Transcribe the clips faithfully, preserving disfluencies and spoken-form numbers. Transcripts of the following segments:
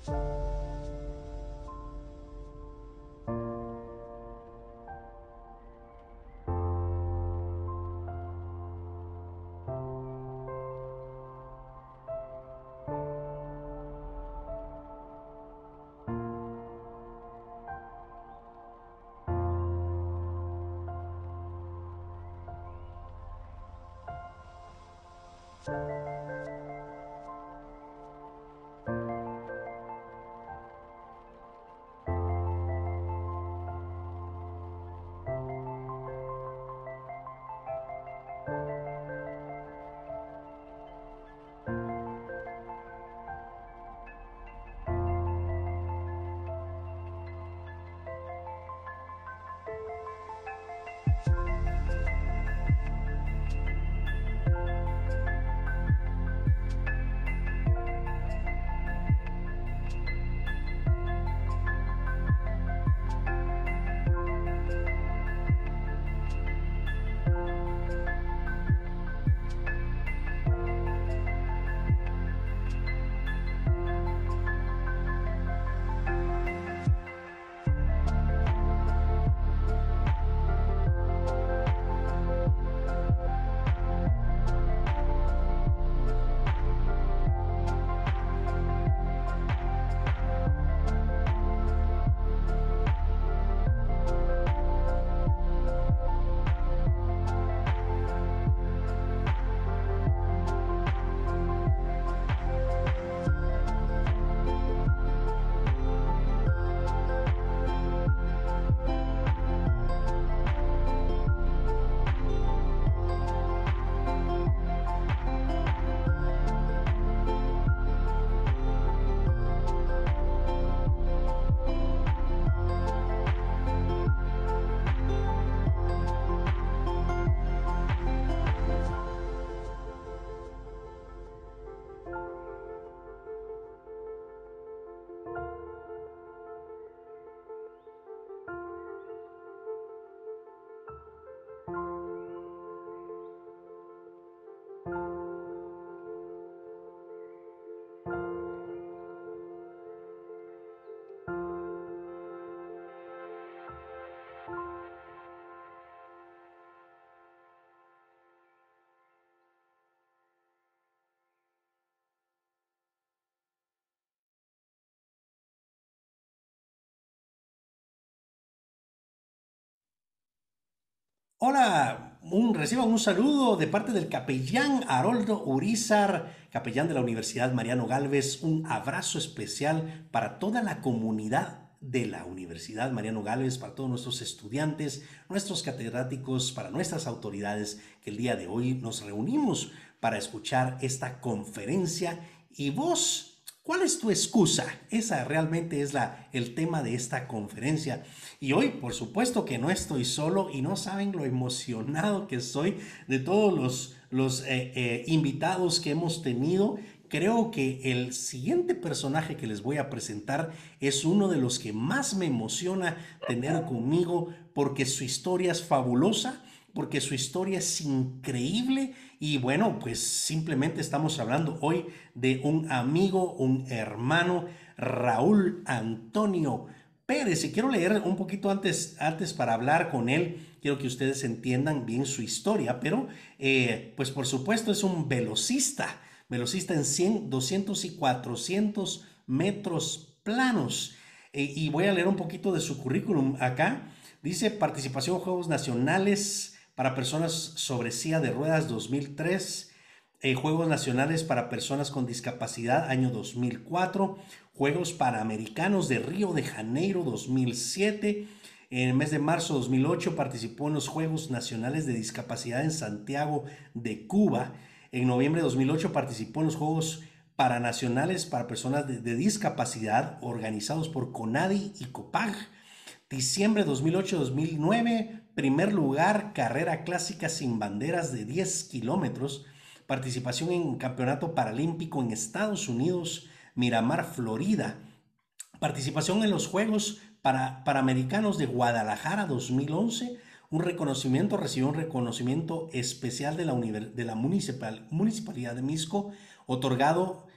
Hola, un, reciban un saludo de parte del capellán Haroldo Urizar, capellán de la Universidad Mariano Galvez. Un abrazo especial para toda la comunidad de la Universidad Mariano Galvez, para todos nuestros estudiantes, nuestros catedráticos, para nuestras autoridades que el día de hoy nos reunimos para escuchar esta conferencia. Y vos, ¿cuál es tu excusa? Esa realmente es la, el tema de esta conferencia. Y hoy, por supuesto que no estoy solo y no saben lo emocionado que soy de todos los, los eh, eh, invitados que hemos tenido. Creo que el siguiente personaje que les voy a presentar es uno de los que más me emociona tener conmigo porque su historia es fabulosa, porque su historia es increíble y bueno, pues simplemente estamos hablando hoy de un amigo, un hermano, Raúl Antonio Pérez. Y quiero leer un poquito antes, antes para hablar con él. Quiero que ustedes entiendan bien su historia, pero eh, pues por supuesto es un velocista, velocista en cien, doscientos y cuatrocientos metros planos. Eh, y voy a leer un poquito de su currículum acá. Dice participación en Juegos Nacionales para personas sobre silla de ruedas dos mil tres, eh, Juegos Nacionales para Personas con Discapacidad año dos mil cuatro, Juegos Panamericanos de Río de Janeiro dos mil siete. En el mes de marzo de dos mil ocho participó en los Juegos Nacionales de Discapacidad en Santiago de Cuba. En noviembre de dos mil ocho participó en los Juegos Paranacionales para Personas de, de Discapacidad organizados por CONADI y COPAG. Diciembre dos mil ocho a dos mil nueve, primer lugar, carrera clásica sin banderas de diez kilómetros. Participación en Campeonato Paralímpico en Estados Unidos, Miramar, Florida. Participación en los Juegos para, Panamericanos de Guadalajara dos mil once. Un reconocimiento, recibió un reconocimiento especial de la, de la municipal, Municipalidad de Misco, otorgado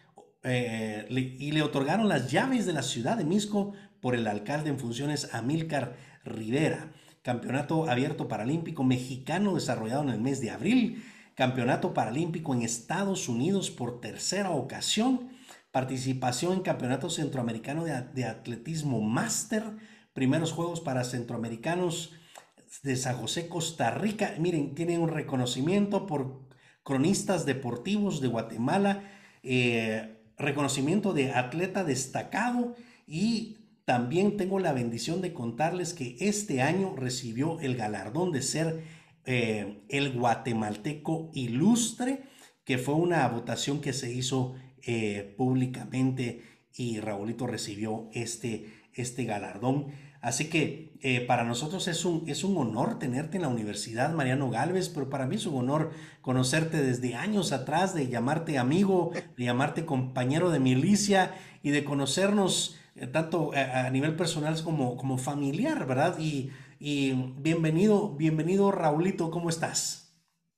eh, le, y le otorgaron las llaves de la ciudad de Misco por el alcalde en funciones Amílcar Rivera. Campeonato Abierto Paralímpico Mexicano desarrollado en el mes de abril. Campeonato Paralímpico en Estados Unidos por tercera ocasión. Participación en Campeonato Centroamericano de, de Atletismo Máster. Primeros Juegos para Centroamericanos de San José, Costa Rica. Miren, tienen un reconocimiento por cronistas deportivos de Guatemala, eh, reconocimiento de atleta destacado, y también tengo la bendición de contarles que este año recibió el galardón de ser eh, el guatemalteco ilustre, que fue una votación que se hizo eh, públicamente, y Raulito recibió este, este galardón. Así que eh, para nosotros es un, es un honor tenerte en la Universidad Mariano Galvez, pero para mí es un honor conocerte desde años atrás, de llamarte amigo, de llamarte compañero de milicia y de conocernos eh, tanto a, a, nivel personal como, como familiar, ¿verdad? Y, y bienvenido, bienvenido Raulito, ¿cómo estás?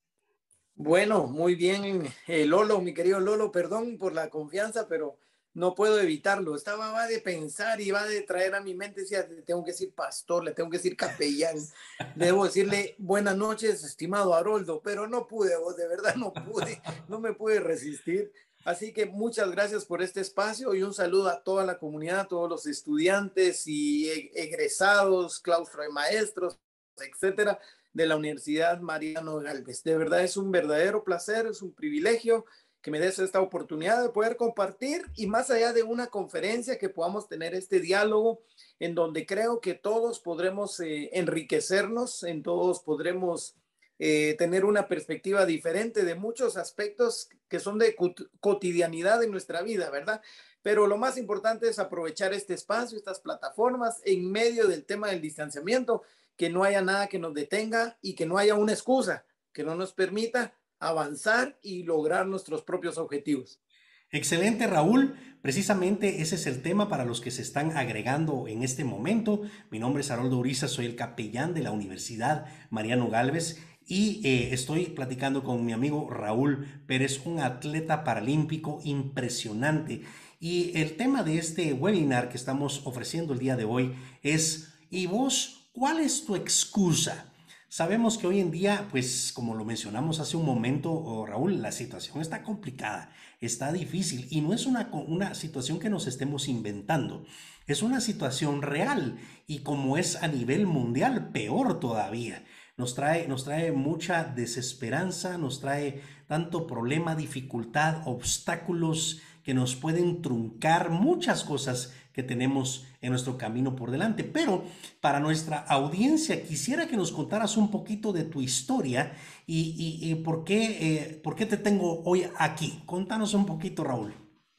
Bueno, muy bien, eh, Lolo, mi querido Lolo, perdón por la confianza, pero no puedo evitarlo. Estaba va de pensar y va de traer a mi mente, decía, le tengo que decir pastor, le tengo que decir capellán, debo decirle buenas noches, estimado Haroldo, pero no pude, vos, de verdad no pude, no me pude resistir. Así que muchas gracias por este espacio y un saludo a toda la comunidad, a todos los estudiantes y egresados, claustro de maestros, etcétera, de la Universidad Mariano Galvez. De verdad es un verdadero placer, es un privilegio que me des esta oportunidad de poder compartir, y más allá de una conferencia, que podamos tener este diálogo en donde creo que todos podremos eh, enriquecernos, en todos podremos eh, tener una perspectiva diferente de muchos aspectos que son de cotidianidad en nuestra vida, ¿verdad? Pero lo más importante es aprovechar este espacio, estas plataformas, en medio del tema del distanciamiento, que no haya nada que nos detenga y que no haya una excusa que no nos permita avanzar y lograr nuestros propios objetivos. Excelente, Raúl. Precisamente ese es el tema para los que se están agregando en este momento. Mi nombre es Haroldo Uriza, soy el capellán de la Universidad Mariano Galvez, y eh, estoy platicando con mi amigo Raúl Pérez, un atleta paralímpico impresionante. Y el tema de este webinar que estamos ofreciendo el día de hoy es: ¿y vos cuál es tu excusa? Sabemos que hoy en día, pues como lo mencionamos hace un momento, oh, Raúl, la situación está complicada, está difícil, y no es una, una situación que nos estemos inventando, es una situación real, y como es a nivel mundial, peor todavía. Nos trae, nos trae mucha desesperanza, nos trae tanto problema, dificultad, obstáculos que nos pueden truncar muchas cosas que tenemos en nuestro camino por delante. Pero para nuestra audiencia, quisiera que nos contaras un poquito de tu historia y, y, y por, qué, eh, por qué te tengo hoy aquí. Contanos un poquito, Raúl.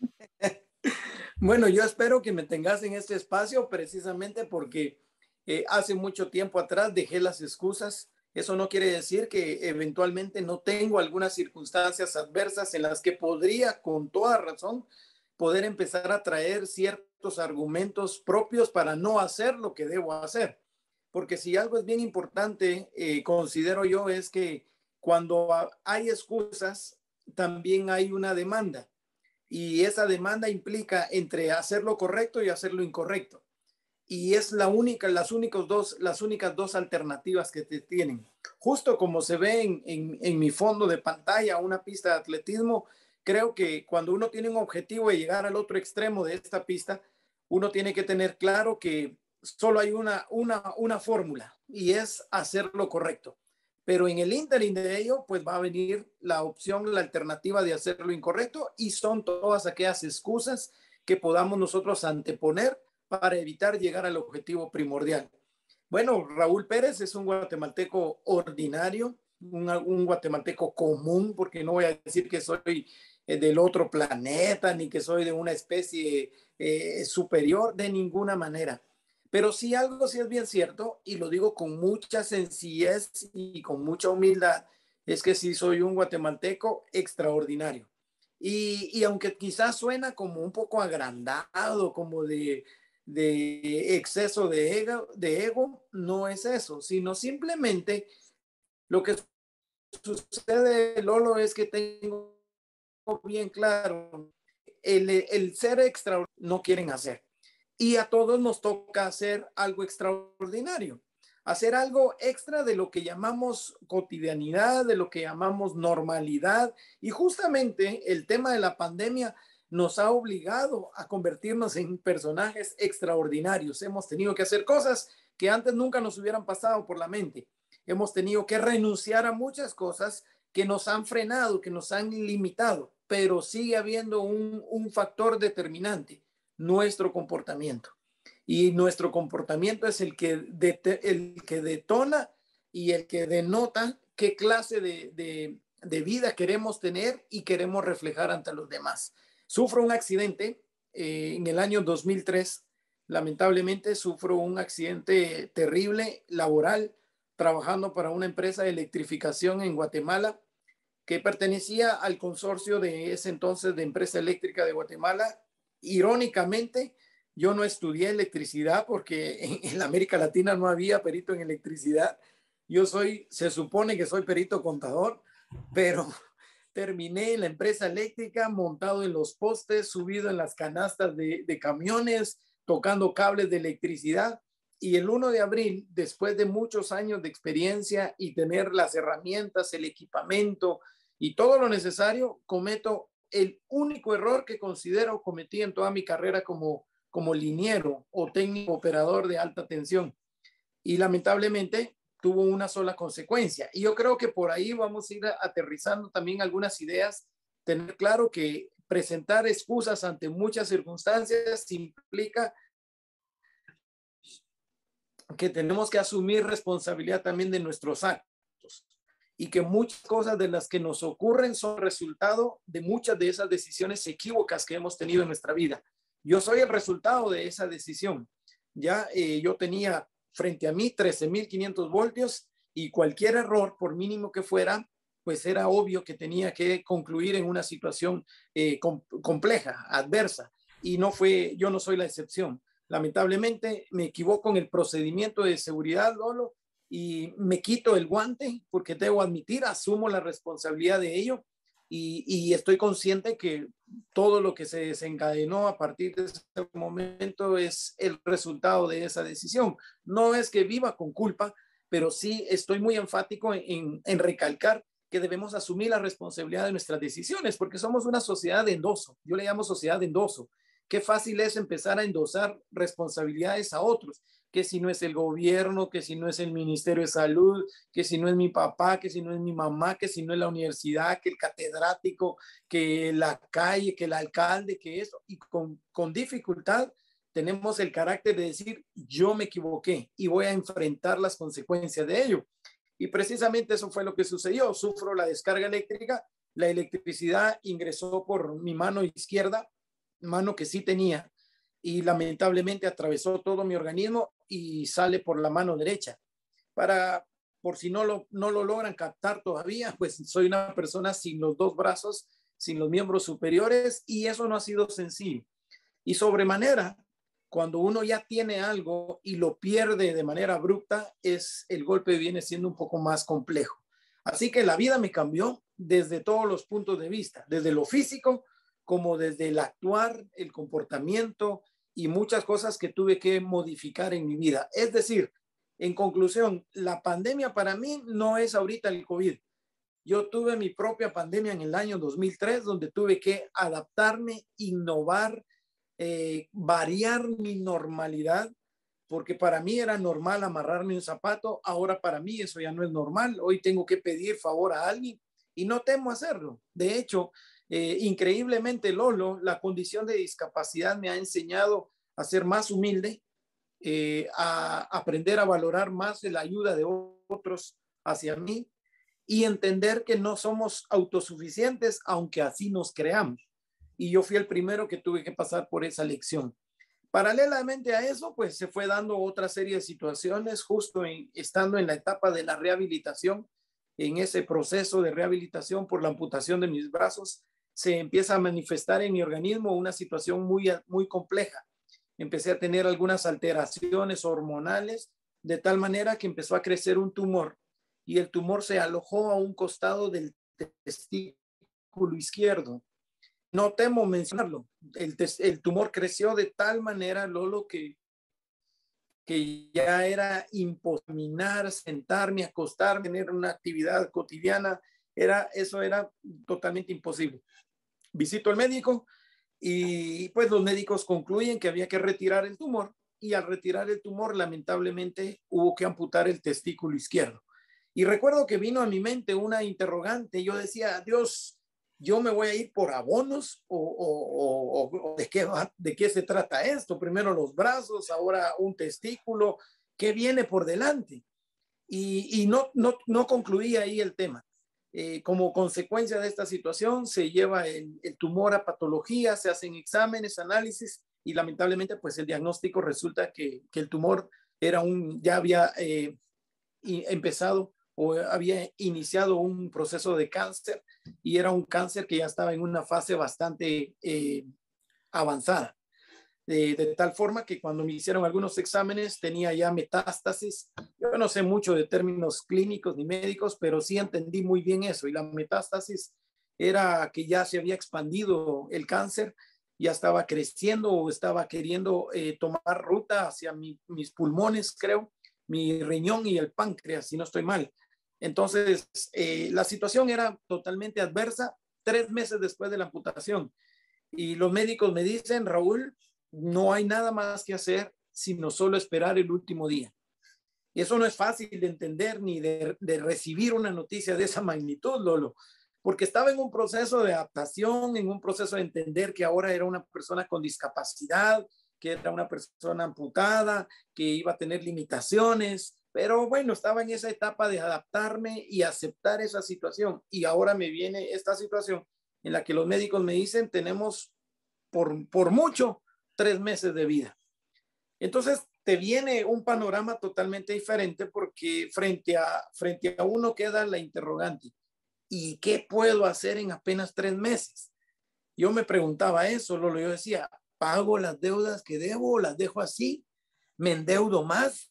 Bueno, yo espero que me tengas en este espacio precisamente porque eh, hace mucho tiempo atrás dejé las excusas. Eso no quiere decir que eventualmente no tengo algunas circunstancias adversas en las que podría, con toda razón, poder empezar a traer ciertos argumentos propios para no hacer lo que debo hacer. Porque si algo es bien importante, eh, considero yo, es que cuando hay excusas, también hay una demanda, y esa demanda implica entre hacer lo correcto y hacer lo incorrecto. Y es la única, las, únicos dos, las únicas dos alternativas que te tienen. Justo como se ve en, en, en mi fondo de pantalla, una pista de atletismo, creo que cuando uno tiene un objetivo de llegar al otro extremo de esta pista, uno tiene que tener claro que solo hay una, una, una fórmula, y es hacer lo correcto. Pero en el ínterin de ello, pues va a venir la opción, la alternativa de hacer lo incorrecto, y son todas aquellas excusas que podamos nosotros anteponer para evitar llegar al objetivo primordial. Bueno, Raúl Pérez es un guatemalteco ordinario, un, un guatemalteco común, porque no voy a decir que soy eh, del otro planeta, ni que soy de una especie eh, superior, de ninguna manera. Pero sí, algo sí es bien cierto, y lo digo con mucha sencillez y con mucha humildad, es que sí soy un guatemalteco extraordinario. Y, y aunque quizás suena como un poco agrandado, como de, de exceso de ego, de ego, no es eso, sino simplemente lo que sucede, Lolo, es que tengo bien claro, el, el ser extraordinario no quieren hacer. Y a todos nos toca hacer algo extraordinario, hacer algo extra de lo que llamamos cotidianidad, de lo que llamamos normalidad. Y justamente el tema de la pandemia nos ha obligado a convertirnos en personajes extraordinarios. Hemos tenido que hacer cosas que antes nunca nos hubieran pasado por la mente. Hemos tenido que renunciar a muchas cosas que nos han frenado, que nos han limitado, pero sigue habiendo un, un factor determinante, nuestro comportamiento. Y nuestro comportamiento es el que, de, el que detona y el que denota qué clase de, de, de vida queremos tener y queremos reflejar ante los demás. Sufro un accidente eh, en el año dos mil tres. Lamentablemente sufro un accidente terrible laboral trabajando para una empresa de electrificación en Guatemala que pertenecía al consorcio de ese entonces de Empresa Eléctrica de Guatemala. Irónicamente, yo no estudié electricidad porque en, en la América Latina no había perito en electricidad. Yo soy, se supone que soy perito contador, pero terminé en la empresa eléctrica montado en los postes, subido en las canastas de, de camiones, tocando cables de electricidad. Y el primero de abril, después de muchos años de experiencia y tener las herramientas, el equipamiento y todo lo necesario, cometo el único error que considero cometí en toda mi carrera como, como liniero o técnico operador de alta tensión. Y lamentablemente tuvo una sola consecuencia. Y yo creo que por ahí vamos a ir aterrizando también algunas ideas, tener claro que presentar excusas ante muchas circunstancias implica que tenemos que asumir responsabilidad también de nuestros actos y que muchas cosas de las que nos ocurren son resultado de muchas de esas decisiones equívocas que hemos tenido en nuestra vida. Yo soy el resultado de esa decisión. Ya eh, yo tenía frente a mí trece mil quinientos voltios y cualquier error, por mínimo que fuera, pues era obvio que tenía que concluir en una situación eh, com compleja, adversa. Y no fue, yo no soy la excepción. Lamentablemente me equivoco en el procedimiento de seguridad, Lolo, y me quito el guante porque debo admitir, asumo la responsabilidad de ello y, y estoy consciente que todo lo que se desencadenó a partir de ese momento es el resultado de esa decisión. No es que viva con culpa, pero sí estoy muy enfático en, en recalcar que debemos asumir la responsabilidad de nuestras decisiones porque somos una sociedad de endoso. Yo le llamo sociedad de endoso. Qué fácil es empezar a endosar responsabilidades a otros, que si no es el gobierno, que si no es el Ministerio de Salud, que si no es mi papá, que si no es mi mamá, que si no es la universidad, que el catedrático, que la calle, que el alcalde, que eso. Y con, con dificultad tenemos el carácter de decir, yo me equivoqué y voy a enfrentar las consecuencias de ello. Y precisamente eso fue lo que sucedió. Sufro la descarga eléctrica, la electricidad ingresó por mi mano izquierda, mano que sí tenía, y lamentablemente atravesó todo mi organismo y sale por la mano derecha. Para, por si no lo, no lo logran captar todavía, pues soy una persona sin los dos brazos, sin los miembros superiores, y eso no ha sido sencillo. Y sobremanera, cuando uno ya tiene algo y lo pierde de manera abrupta, es, el golpe viene siendo un poco más complejo. Así que la vida me cambió desde todos los puntos de vista, desde lo físico, como desde el actuar, el comportamiento y muchas cosas que tuve que modificar en mi vida. Es decir, en conclusión, la pandemia para mí no es ahorita el COVID. Yo tuve mi propia pandemia en el año dos mil tres, donde tuve que adaptarme, innovar, eh, variar mi normalidad, porque para mí era normal amarrarme un zapato, ahora para mí eso ya no es normal. Hoy tengo que pedir favor a alguien y no temo hacerlo. De hecho, Eh, increíblemente, Lolo, la condición de discapacidad me ha enseñado a ser más humilde, eh, a aprender a valorar más la ayuda de otros hacia mí y entender que no somos autosuficientes, aunque así nos creamos. Y yo fui el primero que tuve que pasar por esa lección. Paralelamente a eso, pues se fue dando otra serie de situaciones, justo en, estando en la etapa de la rehabilitación, en ese proceso de rehabilitación por la amputación de mis brazos, se empieza a manifestar en mi organismo una situación muy, muy compleja. Empecé a tener algunas alteraciones hormonales de tal manera que empezó a crecer un tumor y el tumor se alojó a un costado del testículo izquierdo. no temo mencionarlo. El, el tumor creció de tal manera, Lolo, que, que ya era imposible sentarme, acostarme, tener una actividad cotidiana. Era, eso era totalmente imposible. Visito al médico y pues los médicos concluyen que había que retirar el tumor, y al retirar el tumor, lamentablemente, hubo que amputar el testículo izquierdo. Y recuerdo que vino a mi mente una interrogante. Yo decía, Dios, yo me voy a ir por abonos o, o, o, o de, qué va, de qué se trata esto. Primero los brazos, ahora un testículo. ¿Qué viene por delante? Y, y no, no, no concluía ahí el tema. Eh, como consecuencia de esta situación, se lleva el, el tumor a patología, se hacen exámenes, análisis, y lamentablemente, pues el diagnóstico resulta que, que el tumor era un, ya había eh, empezado o había iniciado un proceso de cáncer, y era un cáncer que ya estaba en una fase bastante eh, avanzada. De, de tal forma que cuando me hicieron algunos exámenes tenía ya metástasis. Yo no sé mucho de términos clínicos ni médicos, pero sí entendí muy bien eso. Y la metástasis era que ya se había expandido el cáncer, ya estaba creciendo o estaba queriendo eh, tomar ruta hacia mi, mis pulmones, creo, mi riñón y el páncreas, si no estoy mal. Entonces, eh, la situación era totalmente adversa tres meses después de la amputación. Y los médicos me dicen, Raúl, no hay nada más que hacer sino solo esperar el último día. Y eso no es fácil de entender ni de, de recibir una noticia de esa magnitud, Lolo, porque estaba en un proceso de adaptación, en un proceso de entender que ahora era una persona con discapacidad, que era una persona amputada, que iba a tener limitaciones, pero bueno, estaba en esa etapa de adaptarme y aceptar esa situación. Y ahora me viene esta situación en la que los médicos me dicen, tenemos por, por mucho tres meses de vida. Entonces te viene un panorama totalmente diferente, porque frente a, frente a uno queda la interrogante: ¿y qué puedo hacer en apenas tres meses? Yo me preguntaba eso, Lolo. Yo decía, ¿pago las deudas que debo? ¿Las dejo así? ¿Me endeudo más?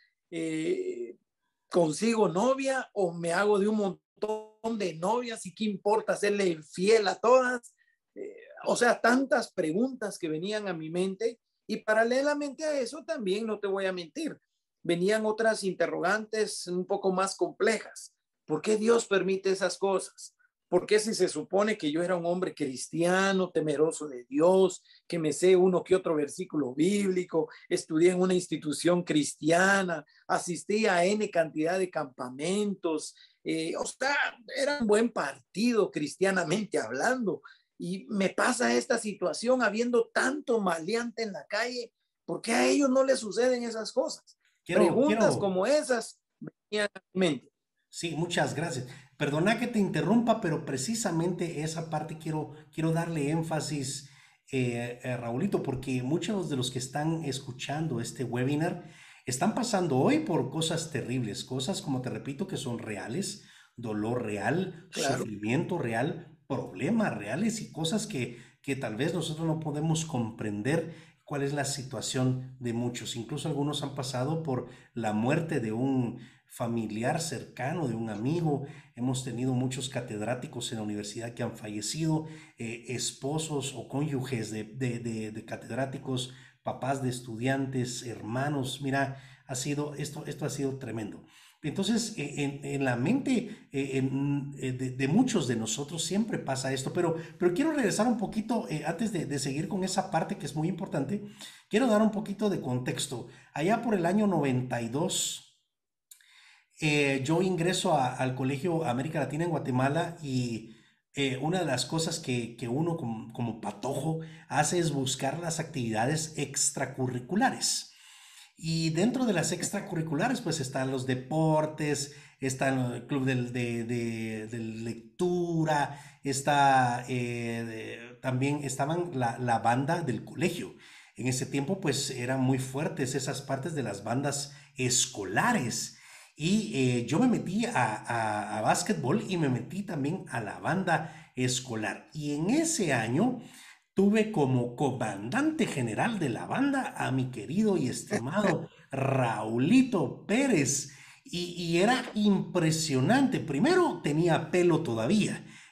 Eh, ¿Consigo novia o me hago de un montón de novias? ¿Y qué importa serle fiel a todas? Eh, o sea, tantas preguntas que venían a mi mente. Y paralelamente a eso también, no te voy a mentir, venían otras interrogantes un poco más complejas. ¿Por qué Dios permite esas cosas? ¿Por qué, si se supone que yo era un hombre cristiano, temeroso de Dios, que me sé uno que otro versículo bíblico, estudié en una institución cristiana, asistí a N cantidad de campamentos, eh, o sea, era un buen partido cristianamente hablando, y me pasa esta situación habiendo tanto maleante en la calle? ¿Por qué a ellos no les suceden esas cosas? Quiero, Preguntas quiero, como esas venían a mi mente. sí, muchas gracias. Perdona que te interrumpa, pero precisamente esa parte quiero, quiero darle énfasis, eh, eh, Raulito, porque muchos de los que están escuchando este webinar están pasando hoy por cosas terribles, cosas, como te repito, que son reales, dolor real, Claro. sufrimiento real, problemas reales y cosas que, que tal vez nosotros no podemos comprender cuál es la situación de muchos. Incluso algunos han pasado por la muerte de un familiar cercano, de un amigo. Hemos tenido muchos catedráticos en la universidad que han fallecido, eh, esposos o cónyuges de, de, de, de catedráticos, papás de estudiantes, hermanos. Mira, ha sido, esto, esto ha sido tremendo. Entonces, en, en la mente eh, en, eh, de, de, muchos de nosotros siempre pasa esto, pero, pero quiero regresar un poquito, eh, antes de, de seguir con esa parte que es muy importante, quiero dar un poquito de contexto. Allá por el año noventa y dos, eh, yo ingreso a, al Colegio América Latina en Guatemala, y eh, una de las cosas que, que uno como, como patojo hace es buscar las actividades extracurriculares. Y dentro de las extracurriculares, pues están los deportes, está el club de, de, de, de lectura, está, eh, de, también estaban la, la banda del colegio. En ese tiempo, pues eran muy fuertes esas partes de las bandas escolares. Y eh, yo me metí a, a, a básquetbol, y me metí también a la banda escolar. Y en ese año tuve como comandante general de la banda a mi querido y estimado Raulito Pérez. Y, y era impresionante. Primero, tenía pelo todavía.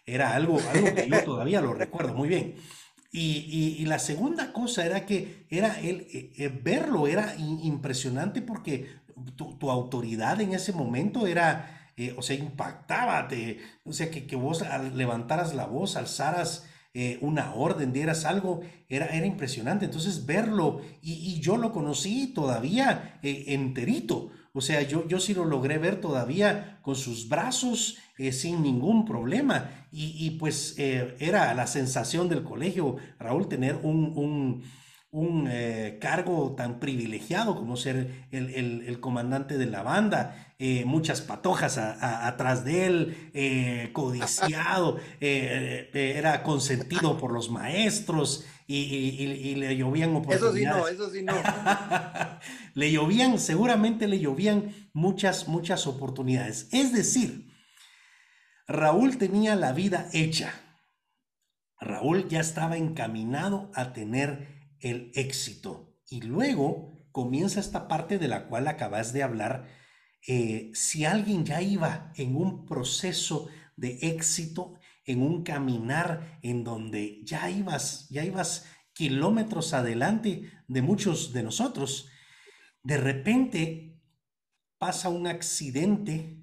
Era algo, algo que yo todavía lo recuerdo muy bien. Y, y- y la segunda cosa era que era el, eh, eh, verlo era i- impresionante porque tu, tu autoridad en ese momento era, eh, o sea, impactaba, te- o sea, que, que vos al- levantaras la voz, alzaras eh, una orden, dieras algo, era, era impresionante. Entonces verlo, y, y yo lo conocí todavía eh, enterito. O sea, yo, yo sí lo logré ver todavía con sus brazos eh, sin ningún problema. Y, y pues eh, era la sensación del colegio, Raúl, tener un, un, un, eh, cargo tan privilegiado como ser el, el- el comandante de la banda, eh, muchas patojas a- a- atrás de él, eh, codiciado, eh, eh, era consentido por los maestros y, y- y- y le llovían Eso sí, no, oportunidades. eso sí, no. Le llovían, seguramente le llovían muchas, muchas oportunidades. Es decir, Raúl tenía la vida hecha. Raúl ya estaba encaminado a tener el éxito. Y luego comienza esta parte de la cual acabas de hablar. Eh, si alguien ya iba en un proceso de éxito, en un caminar en donde ya ibas, ya ibas kilómetros adelante de muchos de nosotros, de repente pasa un accidente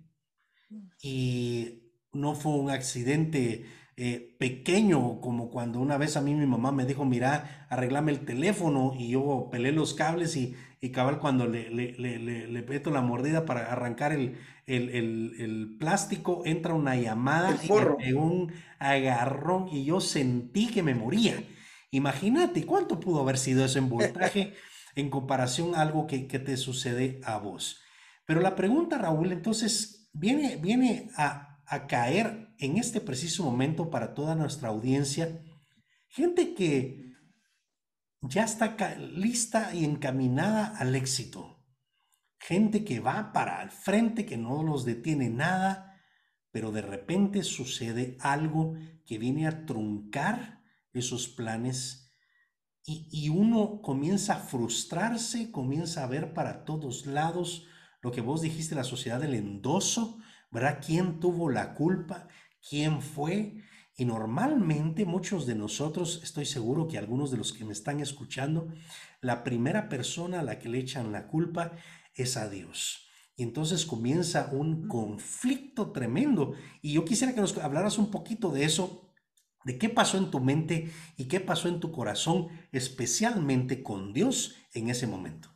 y no fue un accidente eh, pequeño como cuando una vez a mí mi mamá me dijo, mira, arreglame el teléfono y yo pelé los cables y, y cabal cuando le, le, le, le, le meto la mordida para arrancar el, el, el, el plástico, entra una El llamada y me forro. pegó un agarrón y yo sentí que me moría. Imagínate cuánto pudo haber sido ese en voltaje en comparación a algo que, que te sucede a vos. Pero la pregunta, Raúl, entonces viene, viene a, a caer en este preciso momento para toda nuestra audiencia, gente que ya está lista y encaminada al éxito, gente que va para el frente, que no los detiene nada, pero de repente sucede algo que viene a truncar esos planes y, y uno comienza a frustrarse, comienza a ver para todos lados lo que vos dijiste, la sociedad del endoso, ¿verdad? ¿Quién tuvo la culpa? ¿Quién fue? Y normalmente muchos de nosotros, estoy seguro que algunos de los que me están escuchando, la primera persona a la que le echan la culpa es a Dios. Y entonces comienza un conflicto tremendo. Y yo quisiera que nos hablaras un poquito de eso, de qué pasó en tu mente y qué pasó en tu corazón, especialmente con Dios en ese momento.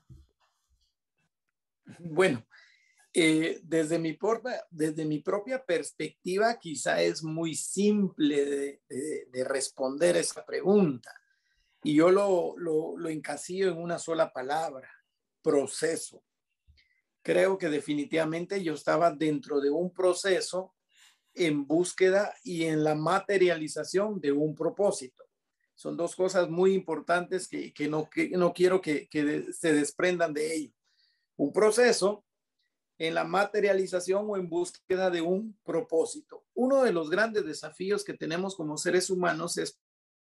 Bueno, eh, desde, mi propia, desde mi propia perspectiva, quizá es muy simple de, de, de responder esa pregunta. Y yo lo, lo, lo encasillo en una sola palabra: proceso. Creo que definitivamente yo estaba dentro de un proceso en búsqueda y en la materialización de un propósito. Son dos cosas muy importantes que, que, no, que no quiero que, que se desprendan de ello. Un proceso en la materialización o en búsqueda de un propósito. Uno de los grandes desafíos que tenemos como seres humanos es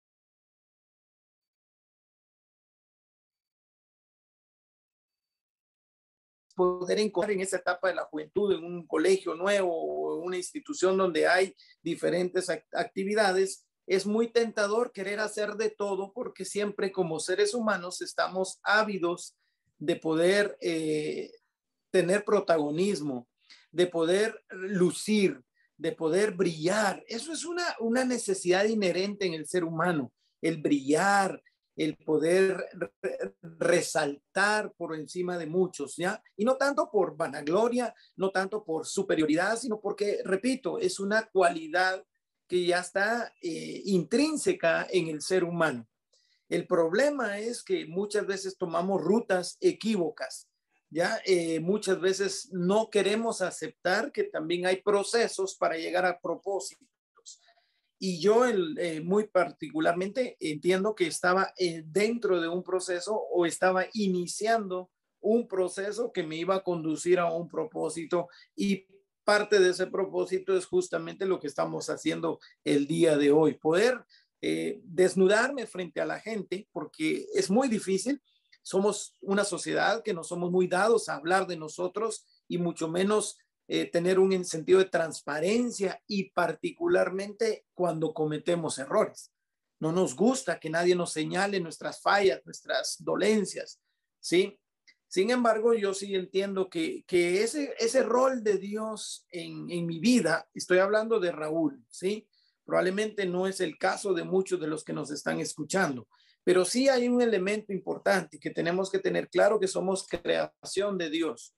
poder encontrar en esa etapa de la juventud, en un colegio nuevo o en una institución donde hay diferentes actividades. Es muy tentador querer hacer de todo porque siempre como seres humanos estamos ávidos de poder eh, tener protagonismo, de poder lucir, de poder brillar. Eso es una, una necesidad inherente en el ser humano, el brillar, el poder re resaltar por encima de muchos, ¿ya? Y no tanto por vanagloria, no tanto por superioridad, sino porque, repito, es una cualidad que ya está eh, intrínseca en el ser humano. El problema es que muchas veces tomamos rutas equívocas, ¿ya? Eh, muchas veces no queremos aceptar que también hay procesos para llegar a propósitos. Y yo el, eh, muy particularmente entiendo que estaba eh, dentro de un proceso o estaba iniciando un proceso que me iba a conducir a un propósito, y parte de ese propósito es justamente lo que estamos haciendo el día de hoy, poder eh, desnudarme frente a la gente, porque es muy difícil. Somos una sociedad que no somos muy dados a hablar de nosotros y mucho menos eh, tener un sentido de transparencia y particularmente cuando cometemos errores. No nos gusta que nadie nos señale nuestras fallas, nuestras dolencias, ¿sí? Sin embargo, yo sí entiendo que, que ese, ese rol de Dios en, en mi vida, estoy hablando de Raúl, ¿sí? Probablemente no es el caso de muchos de los que nos están escuchando, pero sí hay un elemento importante que tenemos que tener claro, que somos creación de Dios.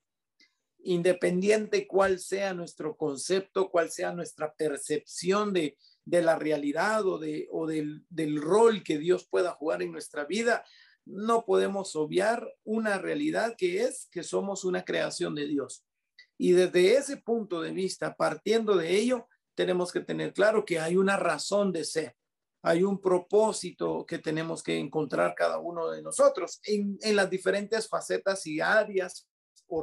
Independiente cuál sea nuestro concepto, cuál sea nuestra percepción de, de la realidad o, de, o del, del rol que Dios pueda jugar en nuestra vida, no podemos obviar una realidad que es que somos una creación de Dios. Y desde ese punto de vista, partiendo de ello, tenemos que tener claro que hay una razón de ser, hay un propósito que tenemos que encontrar cada uno de nosotros en, en las diferentes facetas y áreas o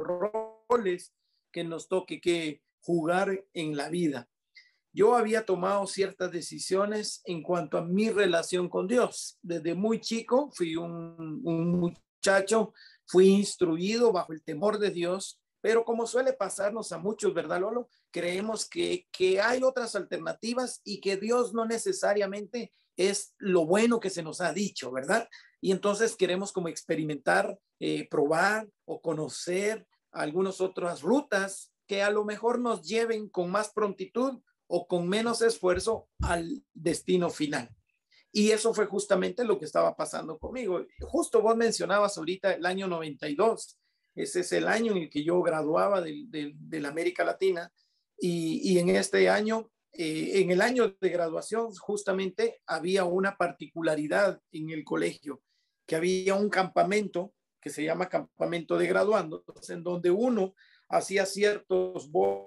roles que nos toque que jugar en la vida. Yo había tomado ciertas decisiones en cuanto a mi relación con Dios. Desde muy chico fui un, un muchacho, fui instruido bajo el temor de Dios, pero como suele pasarnos a muchos, ¿verdad, Lolo? Creemos que, que hay otras alternativas y que Dios no necesariamente es lo bueno que se nos ha dicho, ¿verdad? Y entonces queremos como experimentar, eh, probar o conocer algunas otras rutas que a lo mejor nos lleven con más prontitud o con menos esfuerzo al destino final. Y eso fue justamente lo que estaba pasando conmigo. Justo vos mencionabas ahorita el año noventa y dos. Ese es el año en el que yo graduaba de, de, de la América Latina. Y, y en este año, eh, en el año de graduación, justamente había una particularidad en el colegio, que había un campamento que se llama campamento de graduandos, en donde uno hacía ciertos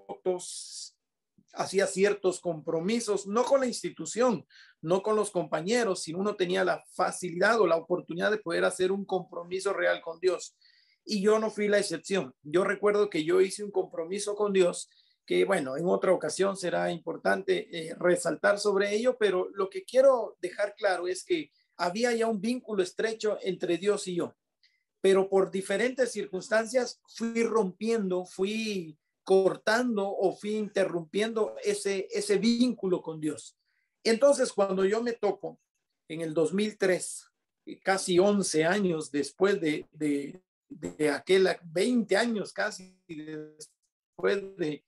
votos, hacía ciertos compromisos, no con la institución, no con los compañeros, sino uno tenía la facilidad o la oportunidad de poder hacer un compromiso real con Dios. Y yo no fui la excepción. Yo recuerdo que yo hice un compromiso con Dios, que bueno, en otra ocasión será importante eh, resaltar sobre ello, pero lo que quiero dejar claro es que había ya un vínculo estrecho entre Dios y yo, pero por diferentes circunstancias fui rompiendo, fui cortando o fui interrumpiendo ese, ese vínculo con Dios. Entonces, cuando yo me topo en el dos mil tres, casi once años después de, de, de aquel, veinte años casi después de,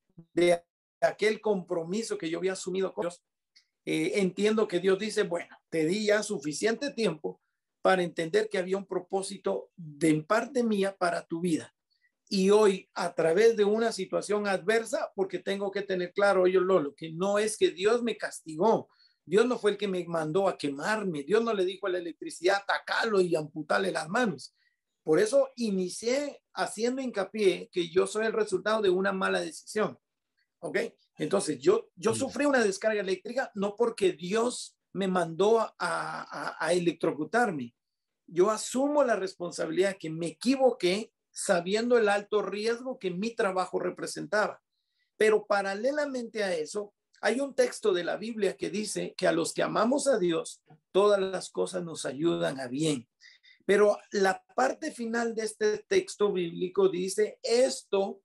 de aquel compromiso que yo había asumido con Dios, eh, entiendo que Dios dice, bueno, te di ya suficiente tiempo para entender que había un propósito de parte mía para tu vida. Y hoy, a través de una situación adversa, porque tengo que tener claro, oye, Lolo, que no es que Dios me castigó, Dios no fue el que me mandó a quemarme, Dios no le dijo a la electricidad, atacalo y amputarle las manos. Por eso inicié haciendo hincapié que yo soy el resultado de una mala decisión. ¿Ok? Entonces, yo, yo sufrí una descarga eléctrica no porque Dios me mandó a, a, a electrocutarme. Yo asumo la responsabilidad que me equivoqué sabiendo el alto riesgo que mi trabajo representaba. Pero paralelamente a eso, hay un texto de la Biblia que dice que a los que amamos a Dios, todas las cosas nos ayudan a bien. Pero la parte final de este texto bíblico dice esto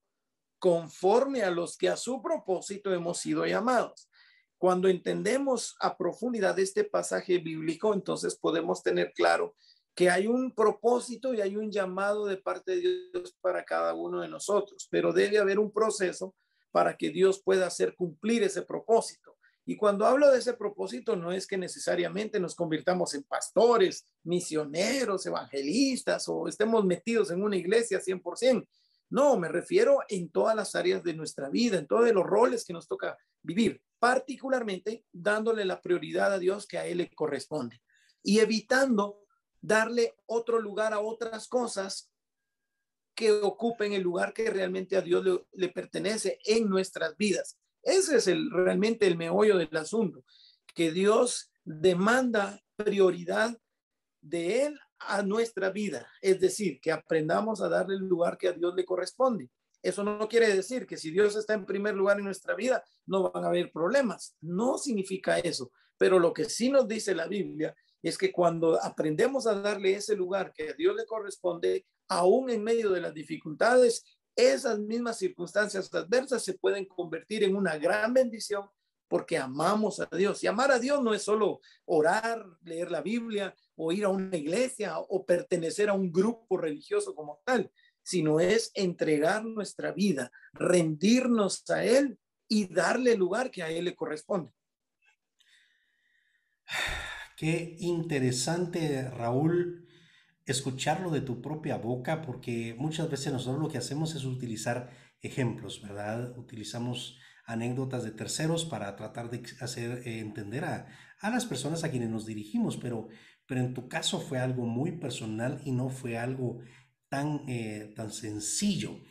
conforme a los que a su propósito hemos sido llamados. Cuando entendemos a profundidad este pasaje bíblico, entonces podemos tener claro que hay un propósito y hay un llamado de parte de Dios para cada uno de nosotros, pero debe haber un proceso para que Dios pueda hacer cumplir ese propósito. Y cuando hablo de ese propósito, no es que necesariamente nos convirtamos en pastores, misioneros, evangelistas o estemos metidos en una iglesia cien por ciento. No, me refiero en todas las áreas de nuestra vida, en todos los roles que nos toca vivir, particularmente dándole la prioridad a Dios que a Él le corresponde y evitando darle otro lugar a otras cosas que ocupen el lugar que realmente a Dios le, le pertenece en nuestras vidas. Ese es el, realmente el meollo del asunto, que Dios demanda prioridad de Él a nuestra vida, es decir, que aprendamos a darle el lugar que a Dios le corresponde. Eso no quiere decir que si Dios está en primer lugar en nuestra vida, no van a haber problemas. No significa eso, pero lo que sí nos dice la Biblia es que cuando aprendemos a darle ese lugar que a Dios le corresponde, aún en medio de las dificultades, esas mismas circunstancias adversas se pueden convertir en una gran bendición porque amamos a Dios. Y amar a Dios no es solo orar, leer la Biblia o ir a una iglesia o pertenecer a un grupo religioso como tal, sino es entregar nuestra vida, rendirnos a Él y darle el lugar que a Él le corresponde. Qué interesante, Raúl, escucharlo de tu propia boca, porque muchas veces nosotros lo que hacemos es utilizar ejemplos, ¿verdad? Utilizamos anécdotas de terceros para tratar de hacer eh, entender a, a las personas a quienes nos dirigimos, pero, pero en tu caso fue algo muy personal y no fue algo tan, eh, tan sencillo.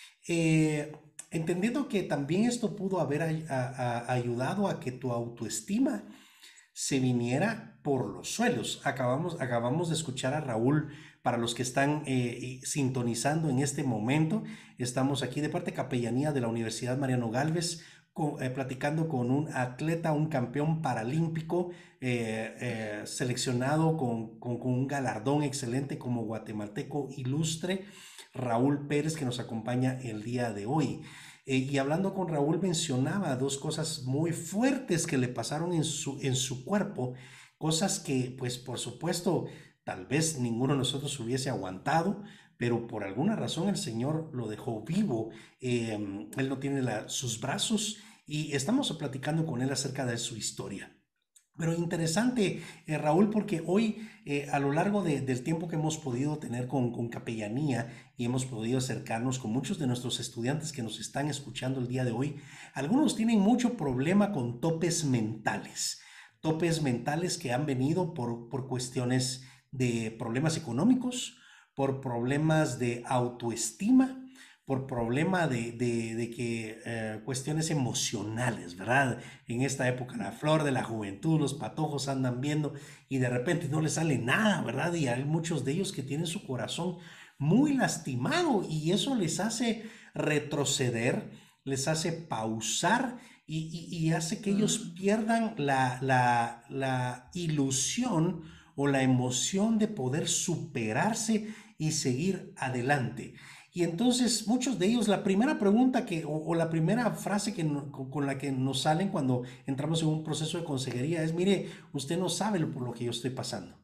Eh, entendiendo que también esto pudo haber ay- a- a- ayudado a que tu autoestima se viniera por los suelos. Acabamos, acabamos de escuchar a Raúl. Para los que están eh, sintonizando en este momento, estamos aquí de parte de Capellanía de la Universidad Mariano Galvez, con, eh, platicando con un atleta, un campeón paralímpico, eh, eh, seleccionado con, con, con un galardón excelente como guatemalteco ilustre, Raúl Pérez, que nos acompaña el día de hoy. Eh, y hablando con Raúl mencionaba dos cosas muy fuertes que le pasaron en su, en su cuerpo, cosas que pues por supuesto tal vez ninguno de nosotros hubiese aguantado, pero por alguna razón el Señor lo dejó vivo. Eh, él no tiene la, sus brazos y estamos platicando con él acerca de su historia. Pero interesante, eh, Raúl, porque hoy eh, a lo largo de, del tiempo que hemos podido tener con, con Capellanía y hemos podido acercarnos con muchos de nuestros estudiantes que nos están escuchando el día de hoy, algunos tienen mucho problema con topes mentales, topes mentales que han venido por, por cuestiones de problemas económicos, por problemas de autoestima, por problema de, de, de que eh, cuestiones emocionales, ¿verdad? En esta época, la flor de la juventud, los patojos andan viendo y de repente no les sale nada, ¿verdad? Y hay muchos de ellos que tienen su corazón muy lastimado y eso les hace retroceder, les hace pausar y, y, y hace que ellos pierdan la, la, la ilusión o la emoción de poder superarse y seguir adelante. Y entonces muchos de ellos, la primera pregunta que, o, o la primera frase que no, con, con, la que nos salen cuando entramos en un proceso de consejería es, mire, usted no sabe lo, por lo que yo estoy pasando.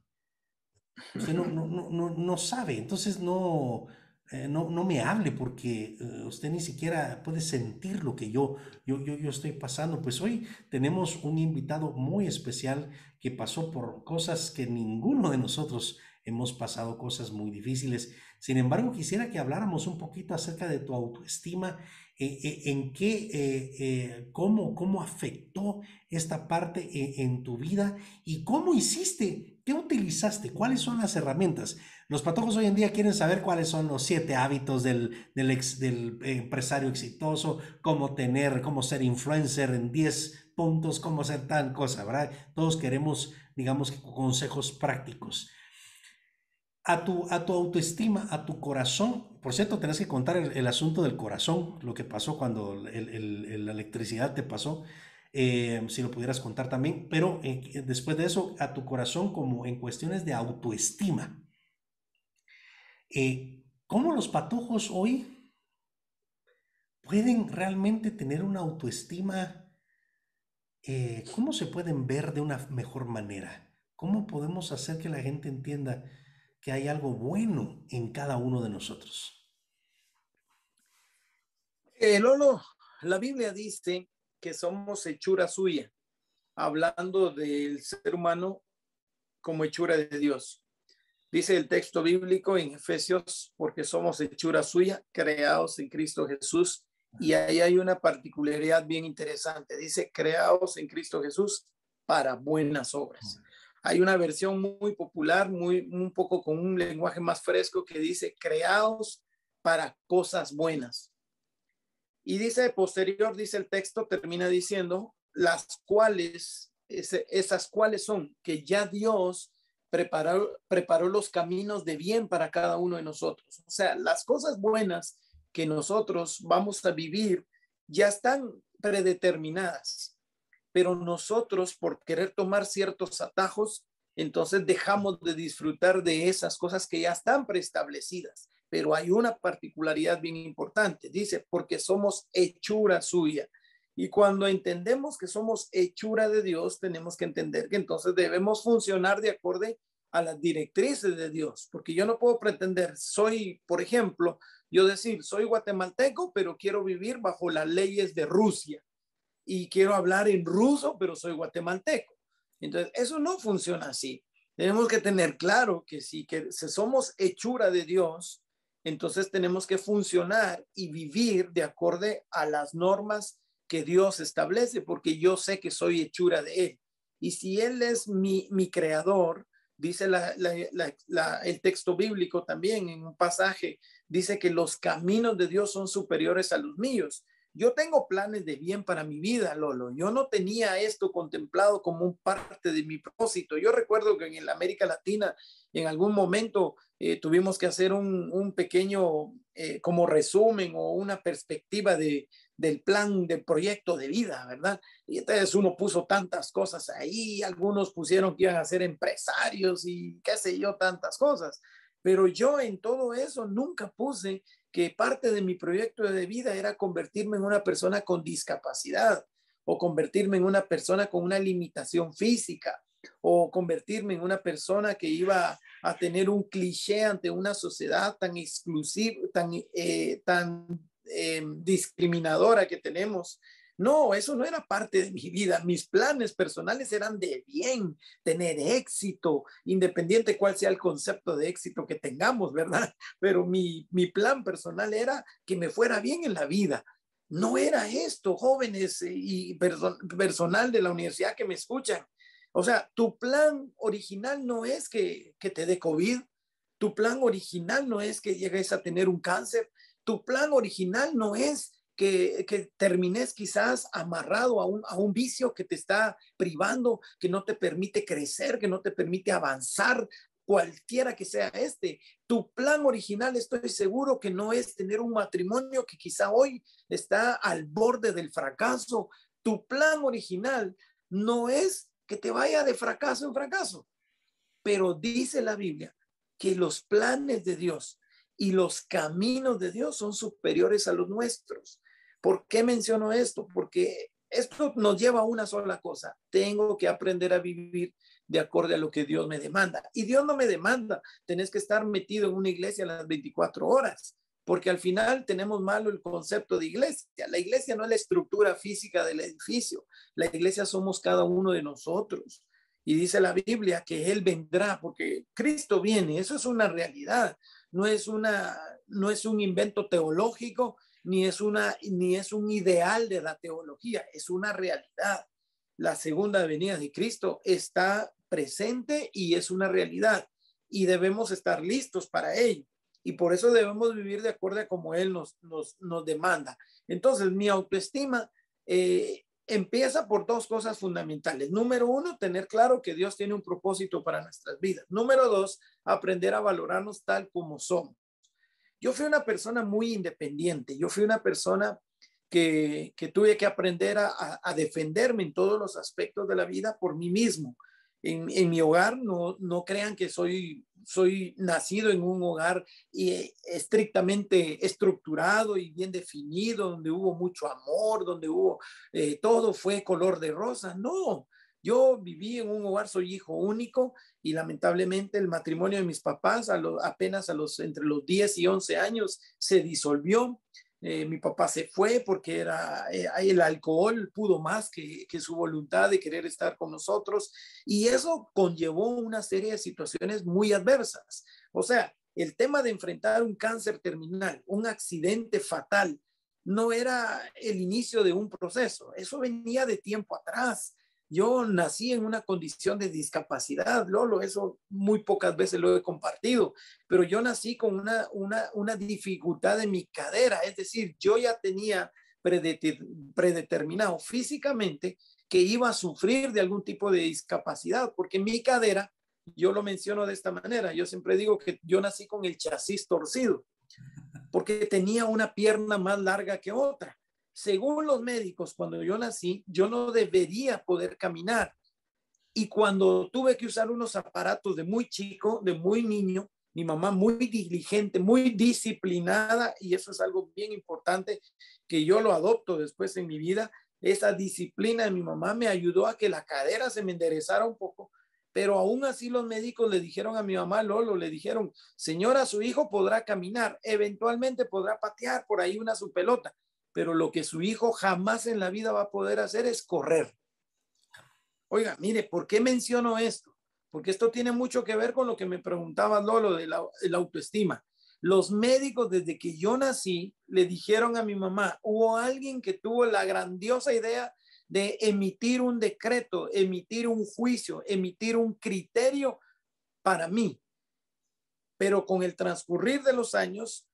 Usted no, no, no, no, no sabe, entonces no, eh, no, no me hable porque eh, usted ni siquiera puede sentir lo que yo, yo, yo, yo estoy pasando. Pues hoy tenemos un invitado muy especial que pasó por cosas que ninguno de nosotros hemos pasado, cosas muy difíciles. Sin embargo, quisiera que habláramos un poquito acerca de tu autoestima, eh, eh, en qué, eh, eh, cómo, cómo afectó esta parte eh, en tu vida y cómo hiciste, qué utilizaste, cuáles son las herramientas. Los patojos hoy en día quieren saber cuáles son los siete hábitos del, del, ex, del empresario exitoso, cómo tener, cómo ser influencer en diez puntos, cómo hacer tal cosa, ¿verdad? Todos queremos, digamos, consejos prácticos. A tu, a tu autoestima, a tu corazón. Por cierto, tenés que contar el, el asunto del corazón, lo que pasó cuando el, el, el, la electricidad te pasó, eh, si lo pudieras contar también, pero eh, después de eso, a tu corazón como en cuestiones de autoestima. Eh, ¿Cómo los patojos hoy pueden realmente tener una autoestima? Eh, ¿cómo se pueden ver de una mejor manera? ¿Cómo podemos hacer que la gente entienda que hay algo bueno en cada uno de nosotros? Eh, Lolo, la Biblia dice que somos hechura suya, hablando del ser humano como hechura de Dios. Dice el texto bíblico en Efesios, porque somos hechura suya, creados en Cristo Jesús. Y ahí hay una particularidad bien interesante. Dice, creados en Cristo Jesús para buenas obras. Hay una versión muy popular, muy, un poco con un lenguaje más fresco que dice, creados para cosas buenas. Y dice posterior, dice el texto, termina diciendo, las cuales, ese, esas cuales son, que ya Dios preparó, preparó los caminos de bien para cada uno de nosotros. O sea, las cosas buenas que nosotros vamos a vivir ya están predeterminadas, pero nosotros por querer tomar ciertos atajos, entonces dejamos de disfrutar de esas cosas que ya están preestablecidas, pero hay una particularidad bien importante. Dice, porque somos hechura suya. Y cuando entendemos que somos hechura de Dios, tenemos que entender que entonces debemos funcionar de acuerdo a las directrices de Dios, porque yo no puedo pretender, soy, por ejemplo, yo decir, soy guatemalteco, pero quiero vivir bajo las leyes de Rusia y quiero hablar en ruso, pero soy guatemalteco. Entonces, eso no funciona así. Tenemos que tener claro que si, que si somos hechura de Dios, entonces tenemos que funcionar y vivir de acuerdo a las normas que Dios establece, porque yo sé que soy hechura de Él. Y si Él es mi, mi creador, dice la, la, la, la, el texto bíblico también en un pasaje, dice que los caminos de Dios son superiores a los míos. Yo tengo planes de bien para mi vida, Lolo. Yo no tenía esto contemplado como un parte de mi propósito. Yo recuerdo que en la América Latina, en algún momento, eh, tuvimos que hacer un, un pequeño eh, como resumen o una perspectiva de, del plan de proyecto de vida, ¿verdad? Y entonces uno puso tantas cosas ahí, algunos pusieron que iban a ser empresarios y qué sé yo, tantas cosas. Pero yo en todo eso nunca puse que parte de mi proyecto de vida era convertirme en una persona con discapacidad o convertirme en una persona con una limitación física o convertirme en una persona que iba a tener un cliché ante una sociedad tan exclusiva, tan, eh, tan eh, discriminadora que tenemos. No, eso no era parte de mi vida. Mis planes personales eran de bien, tener éxito, independiente cuál sea el concepto de éxito que tengamos, ¿verdad? Pero mi, mi plan personal era que me fuera bien en la vida. No era esto, jóvenes y perso personal de la universidad que me escuchan. O sea, tu plan original no es que, que te dé COVID. Tu plan original no es que llegues a tener un cáncer. Tu plan original no es que, que termines quizás amarrado a un, a un vicio que te está privando, que no te permite crecer, que no te permite avanzar, cualquiera que sea este. Tu plan original, estoy seguro que no es tener un matrimonio que quizá hoy está al borde del fracaso. Tu plan original no es que te vaya de fracaso en fracaso, pero dice la Biblia que los planes de Dios y los caminos de Dios son superiores a los nuestros. ¿Por qué menciono esto? Porque esto nos lleva a una sola cosa. Tengo que aprender a vivir de acuerdo a lo que Dios me demanda. Y Dios no me demanda. Tenés que estar metido en una iglesia a las veinticuatro horas, porque al final tenemos malo el concepto de iglesia. La iglesia no es la estructura física del edificio. La iglesia somos cada uno de nosotros. Y dice la Biblia que Él vendrá, porque Cristo viene. Eso es una realidad. No es, una, no es un invento teológico, ni es, una, ni es un ideal de la teología. Es una realidad. La segunda venida de Cristo está presente y es una realidad. Y debemos estar listos para ello. Y por eso debemos vivir de acuerdo a como Él nos, nos, nos demanda. Entonces, mi autoestima eh, empieza por dos cosas fundamentales. Número uno, tener claro que Dios tiene un propósito para nuestras vidas. Número dos, aprender a valorarnos tal como somos. Yo fui una persona muy independiente. Yo fui una persona que, que tuve que aprender a, a, a defenderme en todos los aspectos de la vida por mí mismo. En, en mi hogar, no, no crean que soy, soy nacido en un hogar y, estrictamente estructurado y bien definido, donde hubo mucho amor, donde hubo, eh, todo fue color de rosa. No, yo viví en un hogar, soy hijo único y lamentablemente el matrimonio de mis papás a lo, apenas a los, entre los diez y once años se disolvió. Eh, mi papá se fue porque era, eh, el alcohol pudo más que, que su voluntad de querer estar con nosotros y eso conllevó una serie de situaciones muy adversas. O sea, el tema de enfrentar un cáncer terminal, un accidente fatal, no era el inicio de un proceso, eso venía de tiempo atrás. Yo nací en una condición de discapacidad, Lolo, eso muy pocas veces lo he compartido, pero yo nací con una, una, una dificultad en mi cadera, es decir, yo ya tenía predeterminado físicamente que iba a sufrir de algún tipo de discapacidad, porque mi cadera, yo lo menciono de esta manera, yo siempre digo que yo nací con el chasis torcido, porque tenía una pierna más larga que otra. Según los médicos, cuando yo nací, yo no debería poder caminar. Y cuando tuve que usar unos aparatos de muy chico, de muy niño, Mi mamá muy diligente, muy disciplinada, y eso es algo bien importante que yo lo adopto después en mi vida. Esa disciplina de mi mamá me ayudó a que la cadera se me enderezara un poco, pero aún así los médicos le dijeron a mi mamá, Lolo, le dijeron, señora, su hijo podrá caminar, eventualmente podrá patear por ahí una su pelota, pero lo que su hijo jamás en la vida va a poder hacer es correr. Oiga, mire, ¿por qué menciono esto? Porque esto tiene mucho que ver con lo que me preguntaba Lolo de la, de la autoestima. Los médicos, desde que yo nací, le dijeron a mi mamá, hubo alguien que tuvo la grandiosa idea de emitir un decreto, emitir un juicio, emitir un criterio para mí. Pero con el transcurrir de los años,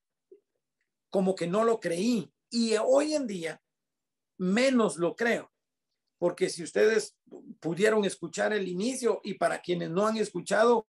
como que no lo creí. Y hoy en día, menos lo creo. Porque si ustedes pudieron escuchar el inicio, y para quienes no han escuchado,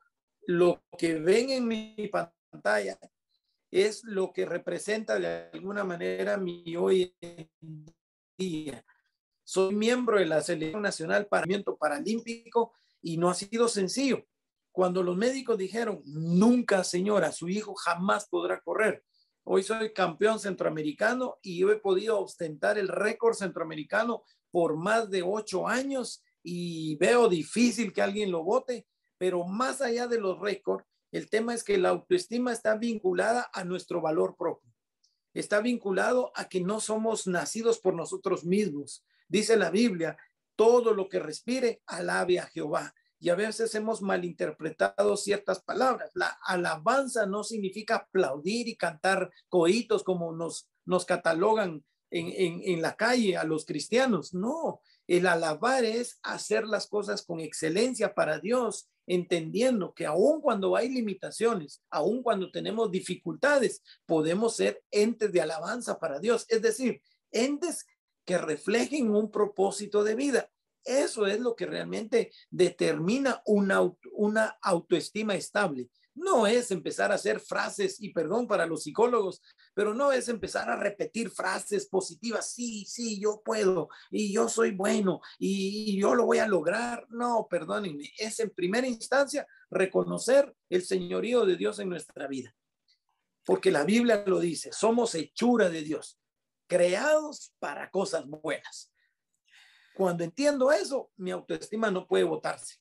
lo que ven en mi pantalla es lo que representa de alguna manera mi hoy en día. Soy miembro de la Selección Nacional Paralímpico y no ha sido sencillo. Cuando los médicos dijeron, nunca señora, su hijo jamás podrá correr. Hoy soy campeón centroamericano y yo he podido ostentar el récord centroamericano por más de ocho años y veo difícil que alguien lo vote, pero más allá de los récords, el tema es que la autoestima está vinculada a nuestro valor propio. Está vinculado a que no somos nacidos por nosotros mismos. Dice la Biblia, todo lo que respire, alabe a Jehová. Y a veces hemos malinterpretado ciertas palabras. La alabanza no significa aplaudir y cantar coitos como nos, nos catalogan en, en, en la calle a los cristianos. No, el alabar es hacer las cosas con excelencia para Dios, entendiendo que aun cuando hay limitaciones, aun cuando tenemos dificultades, podemos ser entes de alabanza para Dios. Es decir, entes que reflejen un propósito de vida. Eso es lo que realmente determina una, una autoestima estable. No es empezar a hacer frases, y perdón para los psicólogos, pero no es empezar a repetir frases positivas. Sí, sí, yo puedo, y yo soy bueno, y, y yo lo voy a lograr. No, perdónenme, es en primera instancia reconocer el señorío de Dios en nuestra vida. Porque la Biblia lo dice, somos hechura de Dios, creados para cosas buenas. Cuando entiendo eso, mi autoestima no puede botarse.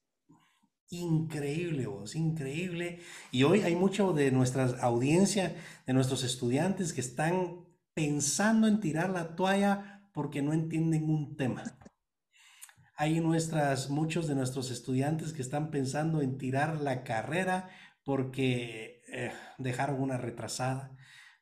Increíble, vos, increíble. Y hoy hay mucho de nuestra audiencia, de nuestros estudiantes que están pensando en tirar la toalla porque no entienden un tema. Hay nuestras, muchos de nuestros estudiantes que están pensando en tirar la carrera porque eh, dejaron una retrasada,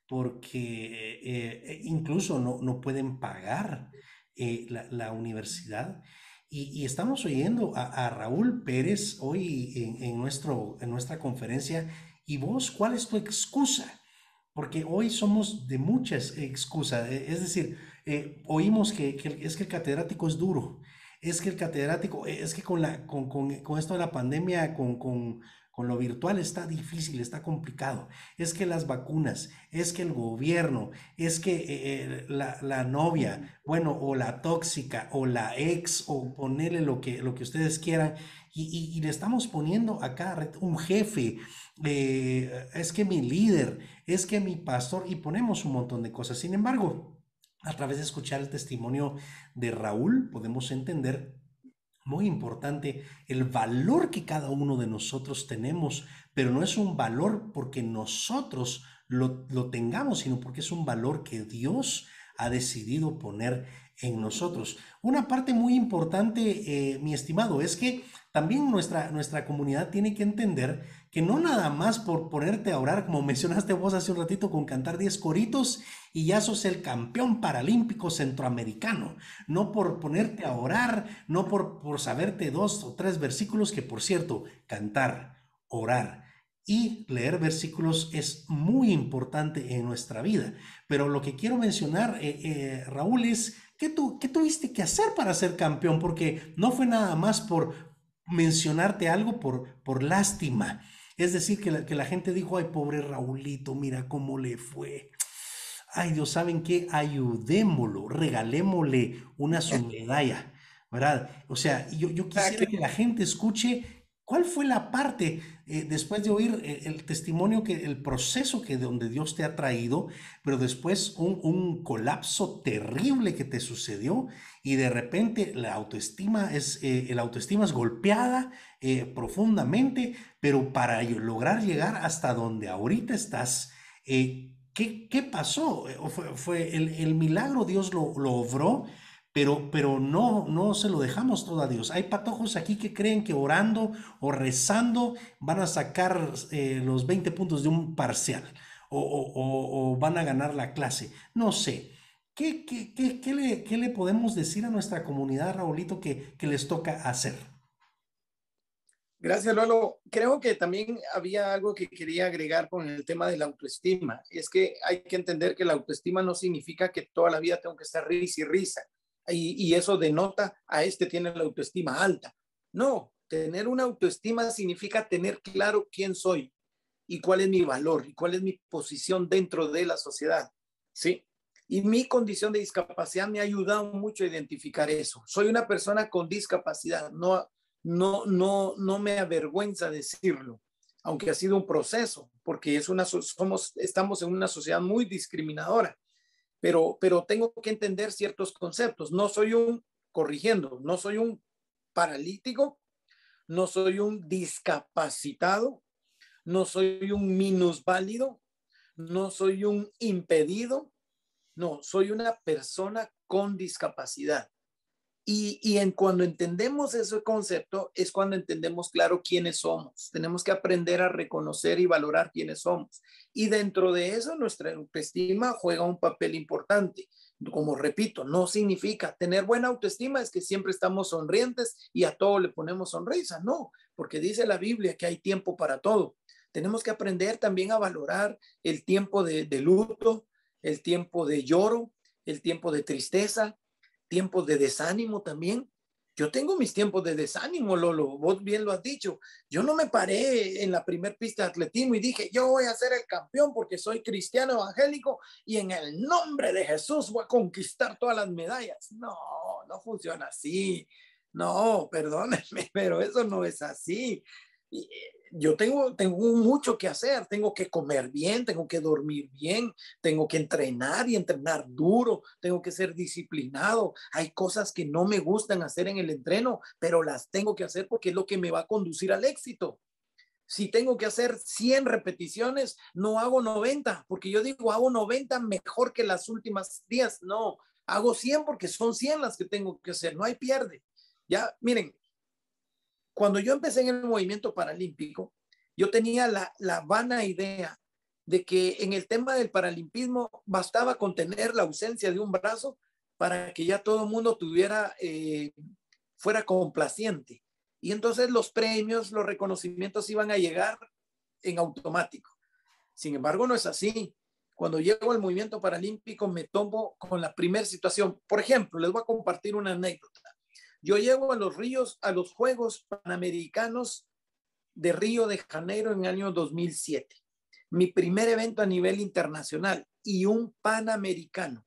porque eh, eh, incluso no, no pueden pagar eh, la, la universidad. Y, y estamos oyendo a, a Raúl Pérez hoy en, en nuestro, en nuestra conferencia. ¿Y vos cuál es tu excusa? Porque hoy somos de muchas excusas. eh, Es decir, eh, oímos que, que es que el catedrático es duro, es que el catedrático, eh, es que con, la, con, con- con esto de la pandemia, con, con- con lo virtual está difícil, está complicado. Es que las vacunas, es que el gobierno, es que eh, eh, la, la novia, bueno, o la tóxica, o la ex, o ponerle lo que, lo que ustedes quieran. Y, y- y le estamos poniendo a cada ret- un jefe, eh, es que mi líder, es que mi pastor, y ponemos un montón de cosas. Sin embargo, a través de escuchar el testimonio de Raúl, podemos entender, muy importante, el valor que cada uno de nosotros tenemos, pero no es un valor porque nosotros lo, lo tengamos, sino porque es un valor que Dios ha decidido poner en nosotros. Una parte muy importante, eh, mi estimado, es que también nuestra, nuestra comunidad tiene que entender que no nada más por ponerte a orar, como mencionaste vos hace un ratito, con cantar diez coritos y ya sos el campeón paralímpico centroamericano, no por ponerte a orar, no por, por saberte dos o tres versículos, que por cierto, cantar, orar y leer versículos es muy importante en nuestra vida. Pero lo que quiero mencionar, eh, eh, Raúl, es ¿qué, tu, qué tuviste que hacer para ser campeón? Porque no fue nada más por mencionarte algo por, por lástima. Es decir, que la, que la gente dijo, ay, pobre Raulito, mira cómo le fue. Ay, Dios, ¿saben qué? Ayudémoslo, regalémosle una su medalla, ¿verdad? O sea, yo, yo Ah, quisiera que que la gente escuche ¿Cuál fue la parte, eh, después de oír el, el testimonio, que el proceso que de donde Dios te ha traído, pero después un, un colapso terrible que te sucedió y de repente la autoestima es, eh, la autoestima es golpeada eh, profundamente, pero para lograr llegar hasta donde ahorita estás, eh, ¿qué, qué pasó? Eh, ¿Fue, fue el, el milagro Dios lo, lo obró? Pero, pero no, no se lo dejamos todo a Dios. Hay patojos aquí que creen que orando o rezando van a sacar eh, los veinte puntos de un parcial o, o- o- o van a ganar la clase. No sé. ¿Qué, qué, qué- qué le, qué le podemos decir a nuestra comunidad, Raulito, que, que les toca hacer? Gracias, Lolo. Creo que también había algo que quería agregar con el tema de la autoestima. Es que hay que entender que la autoestima no significa que toda la vida tengo que estar risa y risa. Y, y eso denota a este tiene la autoestima alta. No, tener una autoestima significa tener claro quién soy y cuál es mi valor y cuál es mi posición dentro de la sociedad. ¿Sí? Y mi condición de discapacidad me ha ayudado mucho a identificar eso. Soy una persona con discapacidad, no, no, no, no me avergüenza decirlo, aunque ha sido un proceso, porque es una, somos, estamos en una sociedad muy discriminadora, pero, pero tengo que entender ciertos conceptos. No soy un, corrigiendo, no soy un paralítico, no soy un discapacitado, no soy un minusválido, no soy un impedido, no, soy una persona con discapacidad. Y, y en cuando entendemos ese concepto es cuando entendemos claro quiénes somos. Tenemos que aprender a reconocer y valorar quiénes somos. Y dentro de eso nuestra autoestima juega un papel importante. Como repito, no significa tener buena autoestima es que siempre estamos sonrientes y a todo le ponemos sonrisa. No, porque dice la Biblia que hay tiempo para todo. Tenemos que aprender también a valorar el tiempo de, de luto, el tiempo de lloro, el tiempo de tristeza, tiempos de desánimo también. Yo tengo mis tiempos de desánimo, Lolo, vos bien lo has dicho. Yo no me paré en la primer pista de atletismo y dije, yo voy a ser el campeón porque soy cristiano evangélico y en el nombre de Jesús voy a conquistar todas las medallas. No, no funciona así. No, perdónenme, pero eso no es así. Y, eh, yo tengo, tengo mucho que hacer, tengo que comer bien, tengo que dormir bien, tengo que entrenar y entrenar duro, tengo que ser disciplinado. Hay cosas que no me gustan hacer en el entreno, pero las tengo que hacer porque es lo que me va a conducir al éxito. Si tengo que hacer cien repeticiones, no hago noventa, porque yo digo, hago noventa mejor que las últimas diez. No, hago cien porque son cien las que tengo que hacer, no hay pierde. Ya, miren, cuando yo empecé en el movimiento paralímpico, yo tenía la, la vana idea de que en el tema del paralimpismo bastaba con tener la ausencia de un brazo para que ya todo el mundo tuviera, eh, fuera complaciente. Y entonces los premios, los reconocimientos iban a llegar en automático. Sin embargo, no es así. Cuando llego al movimiento paralímpico me tomo con la primera situación. Por ejemplo, les voy a compartir una anécdota. Yo llego a los ríos, a los Juegos Panamericanos de Río de Janeiro en el año dos mil siete. Mi primer evento a nivel internacional y un panamericano.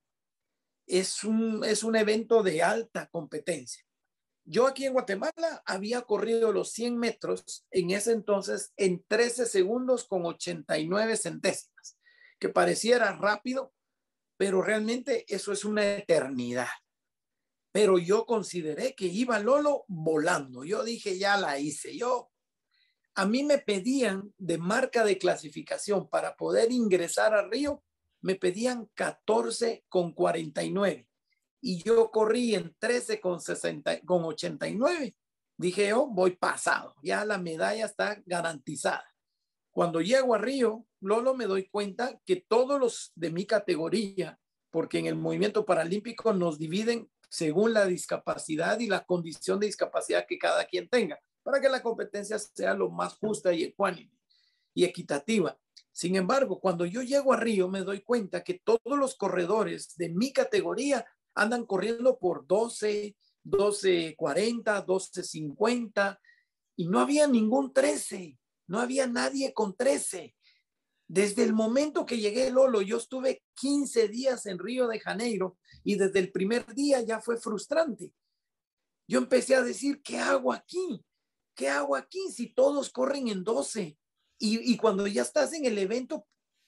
Es un, es un evento de alta competencia. Yo aquí en Guatemala había corrido los cien metros en ese entonces en trece segundos con ochenta y nueve centésimas, que pareciera rápido, pero realmente eso es una eternidad. Pero yo consideré que iba Lolo volando. Yo dije, ya la hice. Yo, a mí me pedían de marca de clasificación para poder ingresar a Río, me pedían catorce con cuarenta y nueve y yo corrí en trece con sesenta, con ochenta y nueve. Dije yo, voy pasado, ya la medalla está garantizada. Cuando llego a Río, Lolo, me doy cuenta que todos los de mi categoría, porque en el movimiento paralímpico nos dividen según la discapacidad y la condición de discapacidad que cada quien tenga, para que la competencia sea lo más justa y ecuánime y equitativa. Sin embargo, cuando yo llego a Río, me doy cuenta que todos los corredores de mi categoría andan corriendo por doce, doce cuarenta, doce cincuenta y no había ningún trece, no había nadie con trece. Desde el momento que llegué, Lolo, yo estuve quince días en Río de Janeiro y desde el primer día ya fue frustrante. Yo empecé a decir, ¿qué hago aquí? ¿qué hago aquí si todos corren en doce? Y, y cuando ya estás en el evento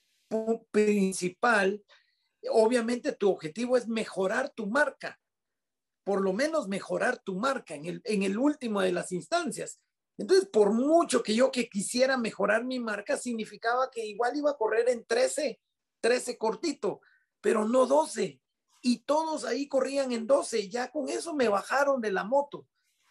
principal, obviamente tu objetivo es mejorar tu marca, por lo menos mejorar tu marca en el, en el último de las instancias. Entonces, por mucho que yo que quisiera mejorar mi marca, significaba que igual iba a correr en trece, trece cortito, pero no doce. Y todos ahí corrían en doce. Ya con eso me bajaron de la moto.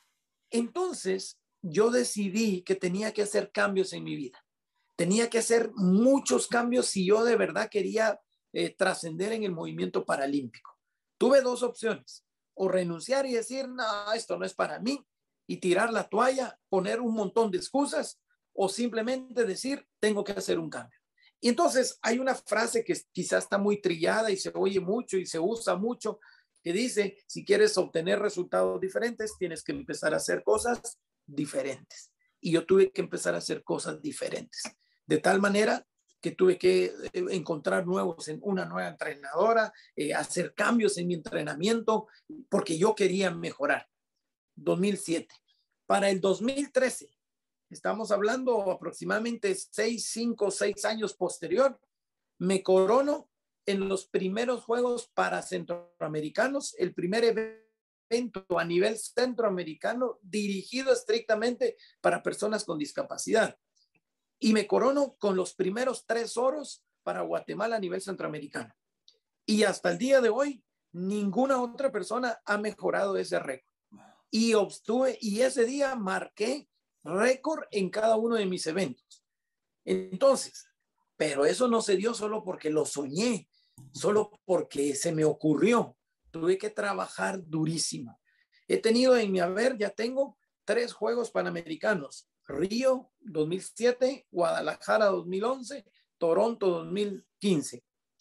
Entonces, yo decidí que tenía que hacer cambios en mi vida. Tenía que hacer muchos cambios si yo de verdad quería eh, trascender en el movimiento paralímpico. Tuve dos opciones: o renunciar y decir, no, esto no es para mí, y tirar la toalla, poner un montón de excusas, o simplemente decir, tengo que hacer un cambio. Y entonces hay una frase que quizás está muy trillada y se oye mucho y se usa mucho, que dice, si quieres obtener resultados diferentes, tienes que empezar a hacer cosas diferentes. Y yo tuve que empezar a hacer cosas diferentes. De tal manera que tuve que encontrar nuevos, en una nueva entrenadora, eh, hacer cambios en mi entrenamiento, porque yo quería mejorar. dos mil siete. Para el dos mil trece, estamos hablando aproximadamente seis, cinco, seis años posterior, me corono en los primeros Juegos para Centroamericanos, el primer evento a nivel centroamericano dirigido estrictamente para personas con discapacidad. Y me corono con los primeros tres oros para Guatemala a nivel centroamericano. Y hasta el día de hoy, ninguna otra persona ha mejorado ese récord. Y obtuve, y ese día marqué récord en cada uno de mis eventos. Entonces, pero eso no se dio solo porque lo soñé, solo porque se me ocurrió. Tuve que trabajar durísimo. He tenido en mi haber, ya tengo tres Juegos Panamericanos: Río dos mil siete, Guadalajara dos mil once, Toronto dos mil quince.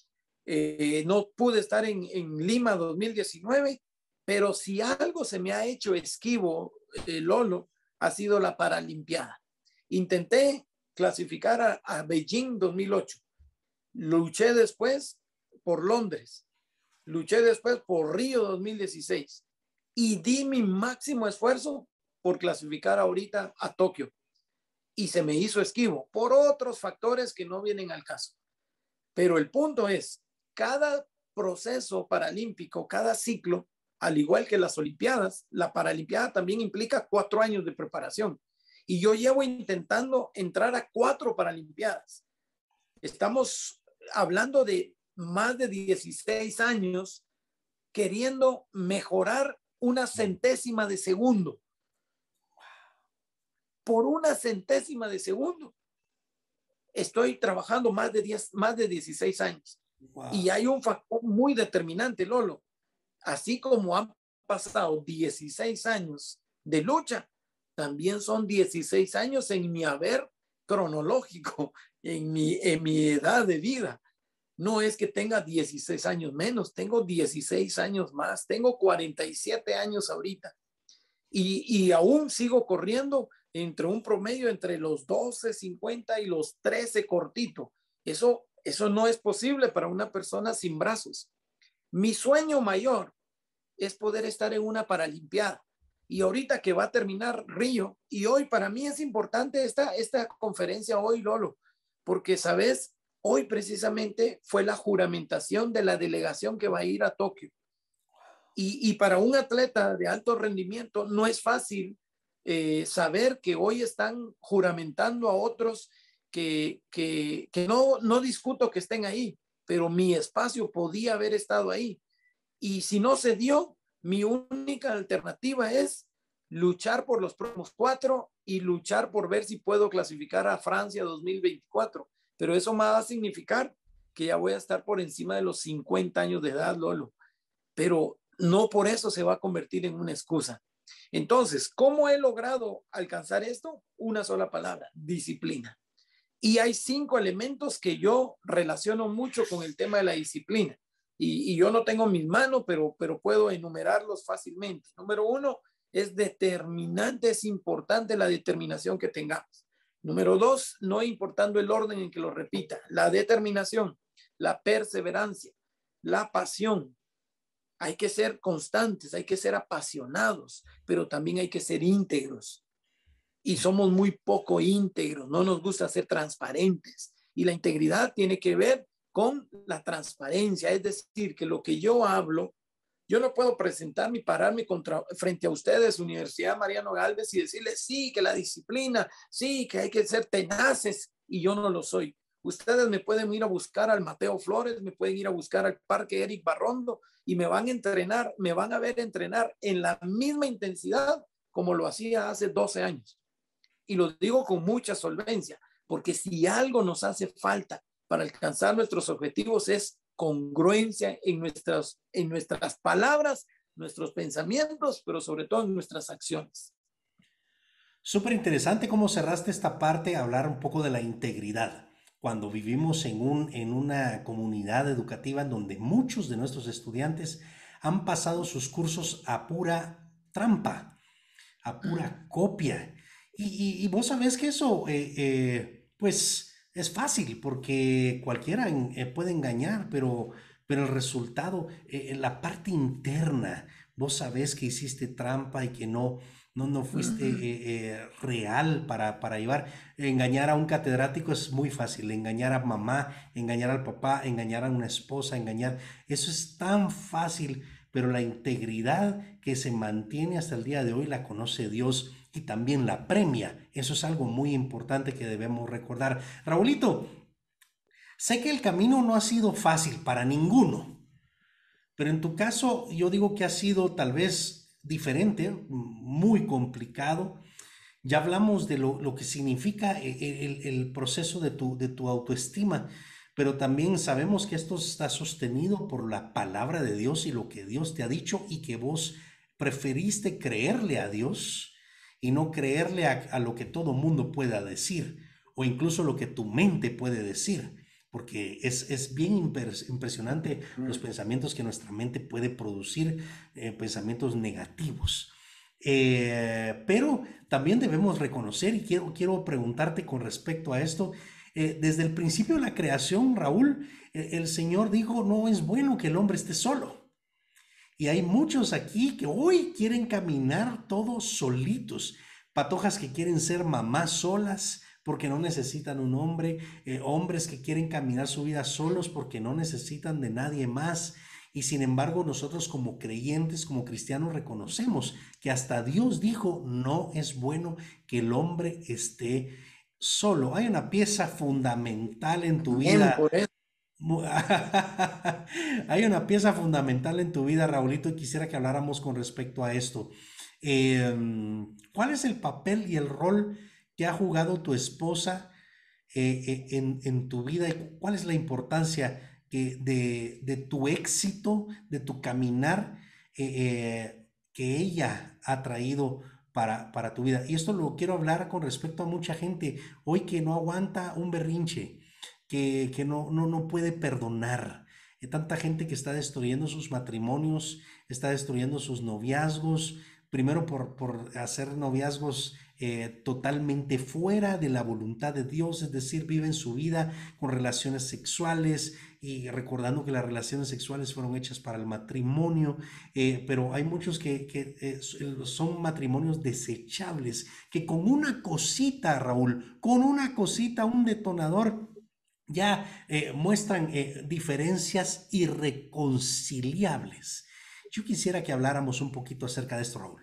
Eh, no pude estar en, en Lima dos mil diecinueve, pero si algo se me ha hecho esquivo, eh, Lolo, ha sido la Paralimpiada. Intenté clasificar a, a Beijing dos mil ocho, luché después por Londres, luché después por Río dos mil dieciséis y di mi máximo esfuerzo por clasificar ahorita a Tokio. Y se me hizo esquivo por otros factores que no vienen al caso. Pero el punto es, cada proceso paralímpico, cada ciclo, al igual que las Olimpiadas, la Paralimpiada también implica cuatro años de preparación. Y yo llevo intentando entrar a cuatro Paralimpiadas. Estamos hablando de más de dieciséis años queriendo mejorar una centésima de segundo. Por una centésima de segundo. Estoy trabajando más de diez, más de dieciséis años. Wow. Y hay un factor muy determinante, Lolo. Así como han pasado dieciséis años de lucha, también son dieciséis años en mi haber cronológico, en mi, en mi edad de vida. No es que tenga dieciséis años menos, tengo dieciséis años más, tengo cuarenta y siete años ahorita. Y, y aún sigo corriendo entre un promedio entre los doce, cincuenta y los trece cortito. Eso, eso no es posible para una persona sin brazos. Mi sueño mayor es poder estar en una Paralimpiada. Y ahorita que va a terminar Río, y hoy para mí es importante esta, esta conferencia hoy, Lolo, porque, ¿sabes? Hoy precisamente fue la juramentación de la delegación que va a ir a Tokio. Y, y para un atleta de alto rendimiento no es fácil eh, saber que hoy están juramentando a otros que, que, que no, no discuto que estén ahí, pero mi espacio podía haber estado ahí. Y si no se dio, mi única alternativa es luchar por los próximos cuatro y luchar por ver si puedo clasificar a Francia dos mil veinticuatro. Pero eso me va a significar que ya voy a estar por encima de los cincuenta años de edad, Lolo. Pero no por eso se va a convertir en una excusa. Entonces, ¿cómo he logrado alcanzar esto? Una sola palabra: disciplina. Y hay cinco elementos que yo relaciono mucho con el tema de la disciplina. Y, y yo no tengo mis manos, pero, pero puedo enumerarlos fácilmente. Número uno, es determinante, es importante la determinación que tengamos. Número dos, no importando el orden en que lo repita, la determinación, la perseverancia, la pasión. Hay que ser constantes, hay que ser apasionados, pero también hay que ser íntegros. y somos muy poco íntegros, no nos gusta ser transparentes. Y la integridad tiene que ver con la transparencia, es decir, que lo que yo hablo, yo no puedo presentarme y pararme contra, frente a ustedes, Universidad Mariano Gálvez, y decirles, sí, que la disciplina, sí, que hay que ser tenaces, y yo no lo soy. Ustedes me pueden ir a buscar al Mateo Flores, me pueden ir a buscar al Parque Eric Barrondo, y me van a entrenar, me van a ver entrenar en la misma intensidad como lo hacía hace doce años. Y lo digo con mucha solvencia, porque si algo nos hace falta para alcanzar nuestros objetivos es congruencia en nuestras, en nuestras palabras, nuestros pensamientos, pero sobre todo en nuestras acciones. Súper interesante cómo cerraste esta parte, hablar un poco de la integridad. Cuando vivimos en un, en una comunidad educativa en donde muchos de nuestros estudiantes han pasado sus cursos a pura trampa, a pura copia. Y, y- y vos sabés que eso, eh, eh, pues, es fácil porque cualquiera en- eh, puede engañar, pero, pero el resultado, eh, eh, la parte interna, vos sabés que hiciste trampa y que no, no, no fuiste Ujú. eh, eh, real para, para llevar. Engañar a un catedrático es muy fácil, engañar a mamá, engañar al papá, engañar a una esposa, engañar, eso es tan fácil, pero la integridad que se mantiene hasta el día de hoy la conoce Dios y también la premia. Eso es algo muy importante que debemos recordar. Raulito, sé que el camino no ha sido fácil para ninguno, pero en tu caso yo digo que ha sido tal vez diferente, muy complicado. Ya hablamos de lo, lo que significa el, el- el proceso de tu, de tu autoestima, pero también sabemos que esto está sostenido por la palabra de Dios y lo que Dios te ha dicho y que vos preferiste creerle a Dios y no creerle a, a lo que todo mundo pueda decir o incluso lo que tu mente puede decir, porque es, es bien impres- impresionante los pensamientos que nuestra mente puede producir, eh, pensamientos negativos. Eh, pero también debemos reconocer, y quiero, quiero preguntarte con respecto a esto, eh, desde el principio de la creación, Raúl, eh, el Señor dijo, no es bueno que el hombre esté solo. Y hay muchos aquí que hoy quieren caminar todos solitos, patojas que quieren ser mamás solas porque no necesitan un hombre, eh, hombres que quieren caminar su vida solos porque no necesitan de nadie más. Y sin embargo, nosotros como creyentes, como cristianos, reconocemos que hasta Dios dijo, no es bueno que el hombre esté solo. Hay una pieza fundamental en tu Bien, vida. por eso. Hay una pieza fundamental en tu vida, Raulito, y quisiera que habláramos con respecto a esto. Em, ¿cuál es el papel y el rol que ha jugado tu esposa eh, eh, en, en tu vida y cuál es la importancia que de, de tu éxito, de tu caminar eh, eh, que ella ha traído para, para tu vida? Y esto lo quiero hablar con respecto a mucha gente hoy que no aguanta un berrinche, que, que no, no, no puede perdonar. Hay tanta gente que está destruyendo sus matrimonios, está destruyendo sus noviazgos, primero por, por hacer noviazgos eh, totalmente fuera de la voluntad de Dios, es decir, viven su vida con relaciones sexuales y recordando que las relaciones sexuales fueron hechas para el matrimonio, eh, pero hay muchos que, que eh, son matrimonios desechables, que con una cosita, Raúl, con una cosita, un detonador, ya eh, muestran eh, diferencias irreconciliables. Yo quisiera que habláramos un poquito acerca de esto, Raúl.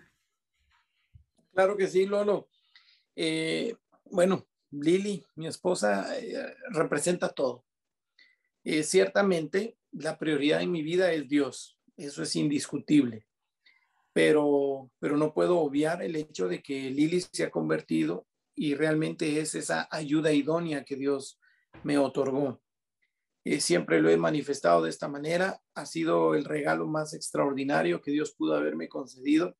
Claro que sí, Lolo. Eh, bueno, Lili, mi esposa, eh, representa todo. Eh, ciertamente, la prioridad en mi vida es Dios. Eso es indiscutible. Pero, pero no puedo obviar el hecho de que Lili se ha convertido y realmente es esa ayuda idónea que Dios me otorgó. Eh, siempre lo he manifestado de esta manera. Ha sido el regalo más extraordinario que Dios pudo haberme concedido.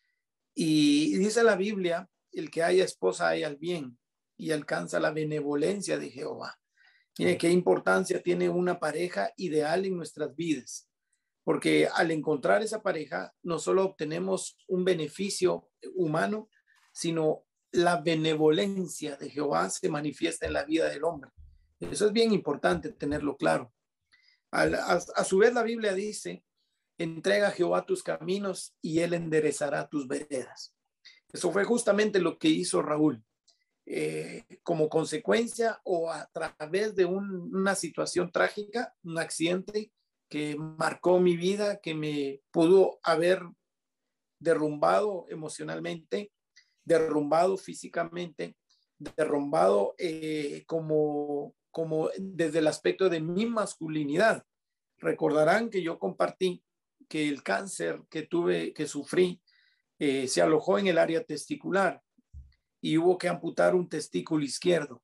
Y dice la Biblia, el que haya esposa haya el bien y alcanza la benevolencia de Jehová. Mire qué importancia tiene una pareja ideal en nuestras vidas, porque al encontrar esa pareja no solo obtenemos un beneficio humano, sino la benevolencia de Jehová se manifiesta en la vida del hombre. Eso es bien importante tenerlo claro. A, a, a su vez la Biblia dice, entrega a Jehová tus caminos y él enderezará tus veredas. Eso fue justamente lo que hizo Raúl. Eh, como consecuencia o a través de un, una situación trágica, un accidente que marcó mi vida, que me pudo haber derrumbado emocionalmente, derrumbado físicamente, derrumbado eh, como, como desde el aspecto de mi masculinidad. Recordarán que yo compartí que el cáncer que tuve, que sufrí, eh, se alojó en el área testicular y hubo que amputar un testículo izquierdo.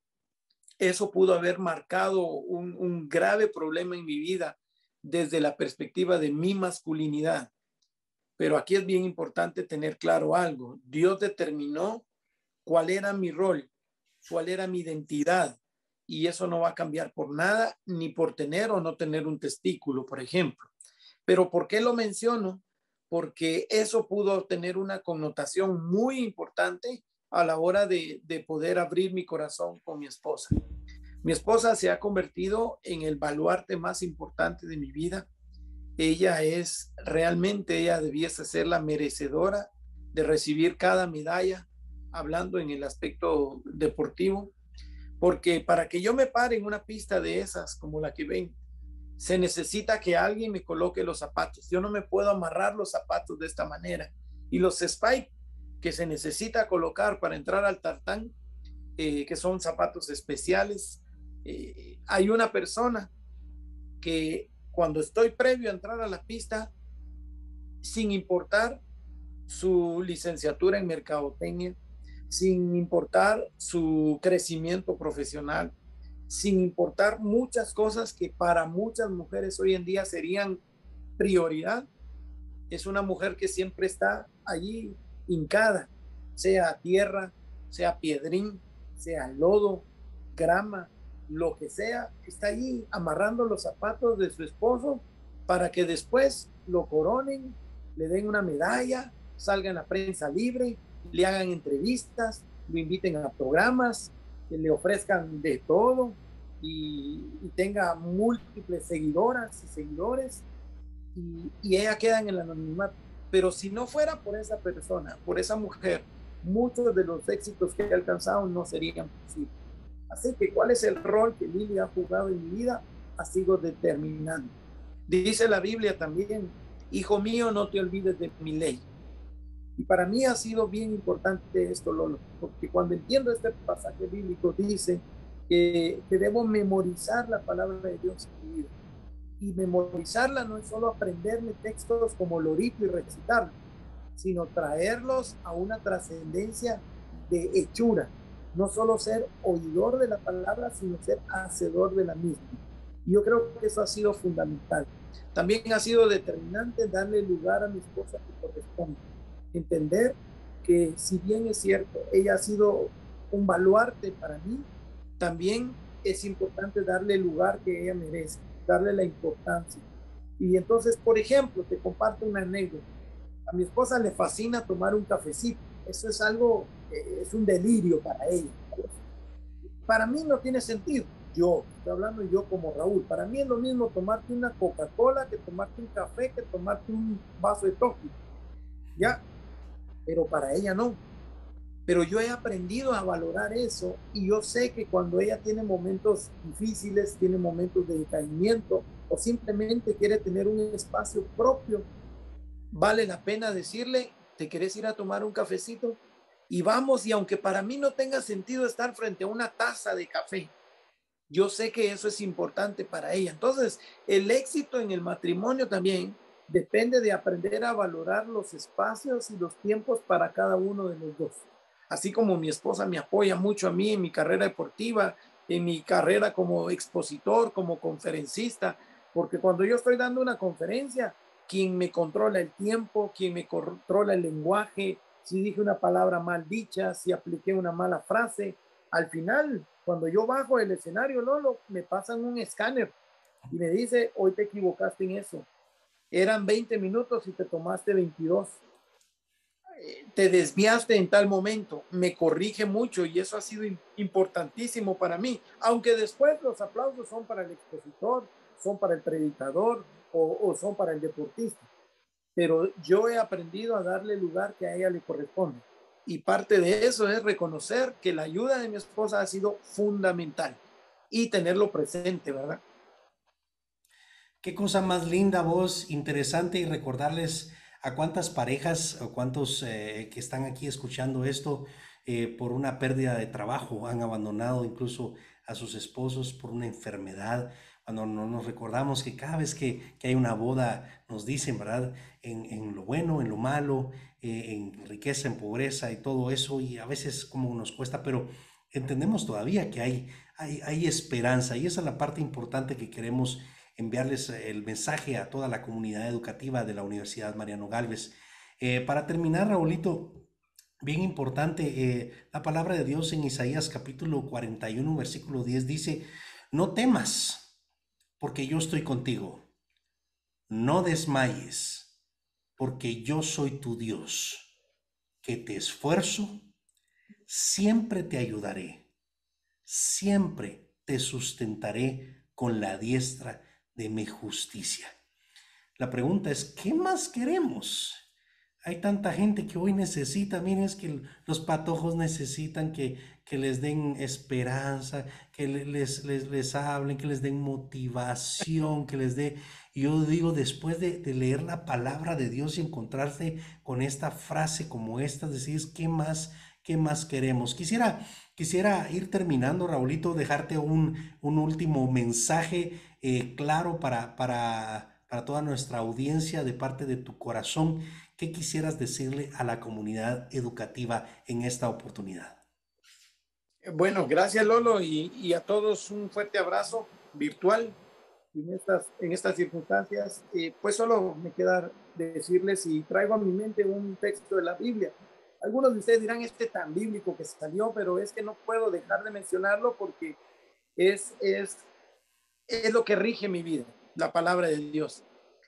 Eso pudo haber marcado un, un grave problema en mi vida desde la perspectiva de mi masculinidad. Pero aquí es bien importante tener claro algo. Dios determinó cuál era mi rol, cuál era mi identidad, y eso no va a cambiar por nada, ni por tener o no tener un testículo, por ejemplo. Pero ¿por qué lo menciono? Porque eso pudo tener una connotación muy importante a la hora de, de poder abrir mi corazón con mi esposa. Mi esposa se ha convertido en el baluarte más importante de mi vida. Ella es realmente, ella debiese ser la merecedora de recibir cada medalla, hablando en el aspecto deportivo, porque para que yo me pare en una pista de esas como la que ven, se necesita que alguien me coloque los zapatos. Yo no me puedo amarrar los zapatos de esta manera. Y los spike que se necesita colocar para entrar al tartán, eh, que son zapatos especiales, eh, hay una persona que cuando estoy previo a entrar a la pista, sin importar su licenciatura en mercadotecnia, sin importar su crecimiento profesional, sin importar muchas cosas que para muchas mujeres hoy en día serían prioridad, es una mujer que siempre está allí hincada, sea tierra, sea piedrín, sea lodo, grama, lo que sea, está allí amarrando los zapatos de su esposo para que después lo coronen, le den una medalla, salga en la prensa libre, le hagan entrevistas, lo inviten a programas, que le ofrezcan de todo y, y tenga múltiples seguidoras y seguidores y, y ella queda en el anonimato. Pero si no fuera por esa persona, por esa mujer, muchos de los éxitos que he alcanzado no serían posibles. Así que, ¿cuál es el rol que Lili ha jugado en mi vida? Ha sido determinante. Dice la Biblia también, hijo mío, no te olvides de mi ley. Y para mí ha sido bien importante esto, Lolo, porque cuando entiendo este pasaje bíblico, dice que, que debo memorizar la palabra de Dios en mi vida. Y memorizarla no es solo aprenderme textos como lorito y recitarlo, sino traerlos a una trascendencia de hechura. No solo ser oidor de la palabra, sino ser hacedor de la misma. Y yo creo que eso ha sido fundamental. También ha sido determinante darle lugar a mi esposa que corresponde. Entender que si bien es cierto, ella ha sido un baluarte para mí, también es importante darle el lugar que ella merece, darle la importancia. Y entonces, por ejemplo, te comparto una anécdota. A mi esposa le fascina tomar un cafecito. Eso es algo, eh, es un delirio para ella. Para mí no tiene sentido. Yo, estoy hablando yo como Raúl, para mí es lo mismo tomarte una Coca-Cola que tomarte un café, que tomarte un vaso de toque. ¿Ya? Pero para ella no. Pero yo he aprendido a valorar eso y yo sé que cuando ella tiene momentos difíciles, tiene momentos de decaimiento o simplemente quiere tener un espacio propio, vale la pena decirle, ¿te querés ir a tomar un cafecito? Y vamos, y aunque para mí no tenga sentido estar frente a una taza de café, yo sé que eso es importante para ella. Entonces, el éxito en el matrimonio también depende de aprender a valorar los espacios y los tiempos para cada uno de los dos. Así como mi esposa me apoya mucho a mí en mi carrera deportiva, en mi carrera como expositor, como conferencista, porque cuando yo estoy dando una conferencia, quien me controla el tiempo, quien me controla el lenguaje, si dije una palabra mal dicha, si apliqué una mala frase, al final, cuando yo bajo el escenario, Lolo, me pasan un escáner y me dice, hoy te equivocaste en eso. Eran veinte minutos y te tomaste veintidós. Te desviaste en tal momento. Me corrige mucho y eso ha sido importantísimo para mí. Aunque después los aplausos son para el expositor, son para el predicador o, o son para el deportista. Pero yo he aprendido a darle el lugar que a ella le corresponde. Y parte de eso es reconocer que la ayuda de mi esposa ha sido fundamental y tenerlo presente, ¿verdad? Qué cosa más linda, voz, interesante, y recordarles a cuántas parejas o cuántos eh, que están aquí escuchando esto eh, por una pérdida de trabajo han abandonado incluso a sus esposos por una enfermedad. Cuando no nos recordamos que cada vez que, que hay una boda nos dicen, ¿verdad? En, en lo bueno, en lo malo, eh, en riqueza, en pobreza y todo eso, y a veces como nos cuesta, pero entendemos todavía que hay, hay, hay esperanza, y esa es la parte importante que queremos enviarles el mensaje a toda la comunidad educativa de la Universidad Mariano Galvez. Eh, para terminar, Raulito, bien importante, eh, la palabra de Dios en Isaías capítulo cuarenta y uno, versículo diez dice, no temas, porque yo estoy contigo, no desmayes, porque yo soy tu Dios, que te esfuerzo, siempre te ayudaré, siempre te sustentaré con la diestra de mi justicia. La pregunta es, ¿qué más queremos? Hay tanta gente que hoy necesita, miren, es que los patojos necesitan que, que les den esperanza, que les, les, les hablen, que les den motivación, que les dé... Yo digo, después de, de leer la palabra de Dios y encontrarse con esta frase como esta, decís, ¿qué más, qué más queremos? Quisiera, quisiera ir terminando, Raulito, dejarte un, un último mensaje eh, claro para... para para toda nuestra audiencia de parte de tu corazón. ¿Qué quisieras decirle a la comunidad educativa en esta oportunidad? Bueno, gracias Lolo y, y a todos un fuerte abrazo virtual en estas, en estas circunstancias. Eh, pues solo me queda decirles y traigo a mi mente un texto de la Biblia. Algunos de ustedes dirán este tan bíblico que salió, pero es que no puedo dejar de mencionarlo porque es, es, es lo que rige mi vida, la palabra de Dios.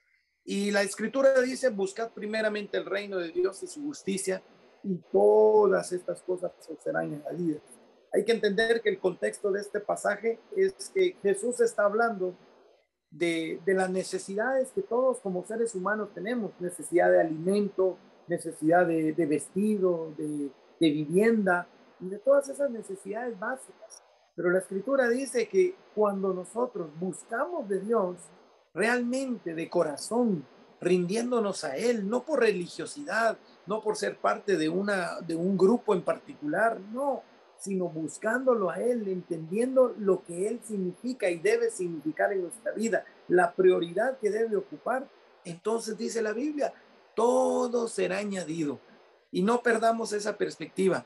Y la escritura dice, buscad primeramente el reino de Dios y su justicia y todas estas cosas os serán añadidas. Hay que entender que el contexto de este pasaje es que Jesús está hablando de, de las necesidades que todos como seres humanos tenemos, necesidad de alimento, necesidad de, de vestido, de, de vivienda y de todas esas necesidades básicas. Pero la escritura dice que cuando nosotros buscamos de Dios, realmente de corazón, rindiéndonos a Él, no por religiosidad, no por ser parte de, una, de un grupo en particular, no, sino buscándolo a Él, entendiendo lo que Él significa y debe significar en nuestra vida, la prioridad que debe ocupar. Entonces dice la Biblia, todo será añadido. Y no perdamos esa perspectiva.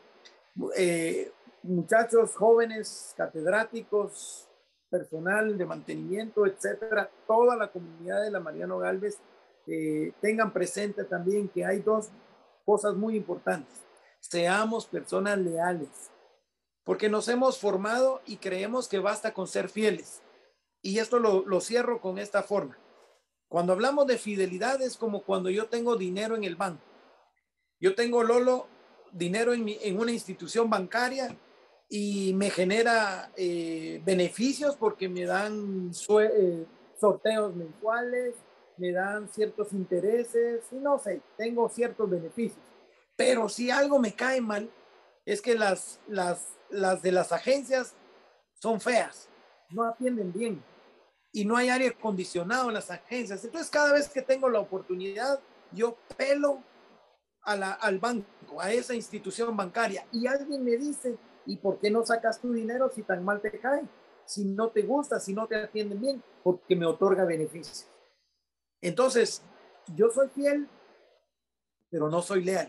Eh, muchachos jóvenes, catedráticos, personal de mantenimiento, etcétera, toda la comunidad de la Mariano Galvez, eh, tengan presente también que hay dos cosas muy importantes. Seamos personas leales, porque nos hemos formado y creemos que basta con ser fieles. Y esto lo, lo cierro con esta forma. Cuando hablamos de fidelidad es como cuando yo tengo dinero en el banco. Yo tengo, Lolo, dinero en, mi, en una institución bancaria y me genera eh, beneficios porque me dan eh, sorteos mensuales, me dan ciertos intereses y no sé, tengo ciertos beneficios. Pero si algo me cae mal, es que las, las, las de las agencias son feas, no atienden bien y no hay aire acondicionado en las agencias. Entonces, cada vez que tengo la oportunidad, yo pelo a la, al banco, a esa institución bancaria, y alguien me dice, ¿y por qué no sacas tu dinero si tan mal te cae? Si no te gusta, si no te atienden bien, porque me otorga beneficios. Entonces, yo soy fiel, pero no soy leal.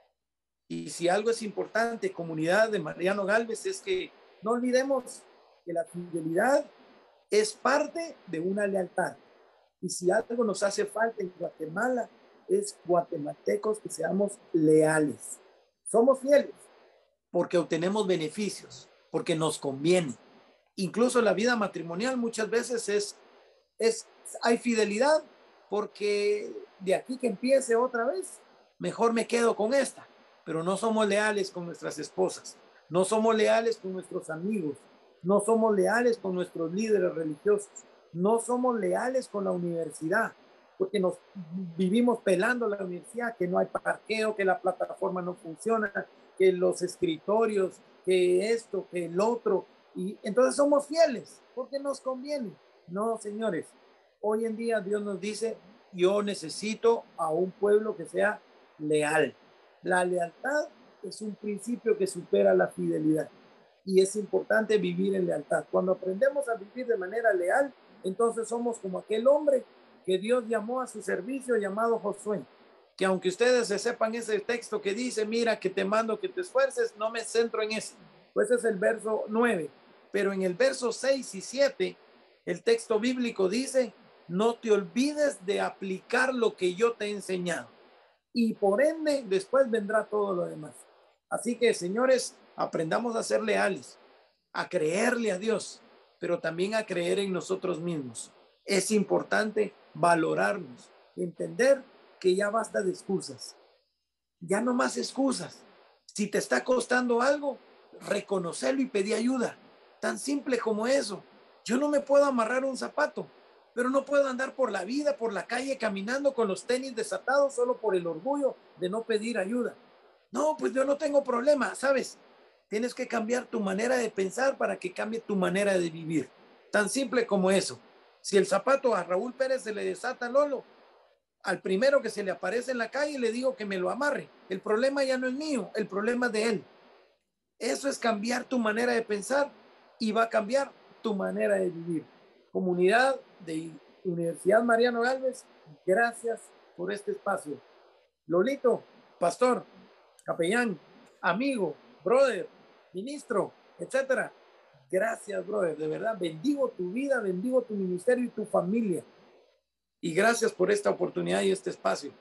Y si algo es importante, comunidad de Mariano Galvez, es que no olvidemos que la fidelidad es parte de una lealtad. Y si algo nos hace falta en Guatemala, es guatemaltecos que seamos leales. Somos fieles porque obtenemos beneficios, porque nos conviene. Incluso la vida matrimonial muchas veces es, es hay fidelidad porque de aquí que empiece otra vez, mejor me quedo con esta. Pero no somos leales con nuestras esposas, no somos leales con nuestros amigos, no somos leales con nuestros líderes religiosos, no somos leales con la universidad, porque nos vivimos pelando la universidad, que no hay parqueo, que la plataforma no funciona, que los escritorios, que esto, que el otro, y entonces somos fieles porque nos conviene. No, señores, hoy en día Dios nos dice, yo necesito a un pueblo que sea leal. La lealtad es un principio que supera la fidelidad y es importante vivir en lealtad. Cuando aprendemos a vivir de manera leal, entonces somos como aquel hombre que Dios llamó a su servicio llamado Josué, que aunque ustedes se sepan ese texto que dice, mira que te mando que te esfuerces, no me centro en eso. Pues es el verso nueve, pero en el verso seis y siete, el texto bíblico dice, no te olvides de aplicar lo que yo te he enseñado. Y por ende, después vendrá todo lo demás. Así que, señores, aprendamos a ser leales, a creerle a Dios, pero también a creer en nosotros mismos. Es importante valorarnos, entender que ya basta de excusas. Ya no más excusas. Si te está costando algo, reconocerlo y pedir ayuda. Tan simple como eso. Yo no me puedo amarrar un zapato, pero no puedo andar por la vida, por la calle, caminando con los tenis desatados solo por el orgullo de no pedir ayuda. No, pues yo no tengo problema, ¿sabes? Tienes que cambiar tu manera de pensar para que cambie tu manera de vivir. Tan simple como eso. Si el zapato a Raúl Pérez se le desata Lolo, al primero que se le aparece en la calle le digo que me lo amarre. El problema ya no es mío, el problema es de él. Eso es cambiar tu manera de pensar y va a cambiar tu manera de vivir. Comunidad de Universidad Mariano Gálvez, gracias por este espacio. Lolito, pastor, capellán, amigo, brother, ministro, etcétera. Gracias, brother. De verdad, bendigo tu vida, bendigo tu ministerio y tu familia. Y gracias por esta oportunidad y este espacio.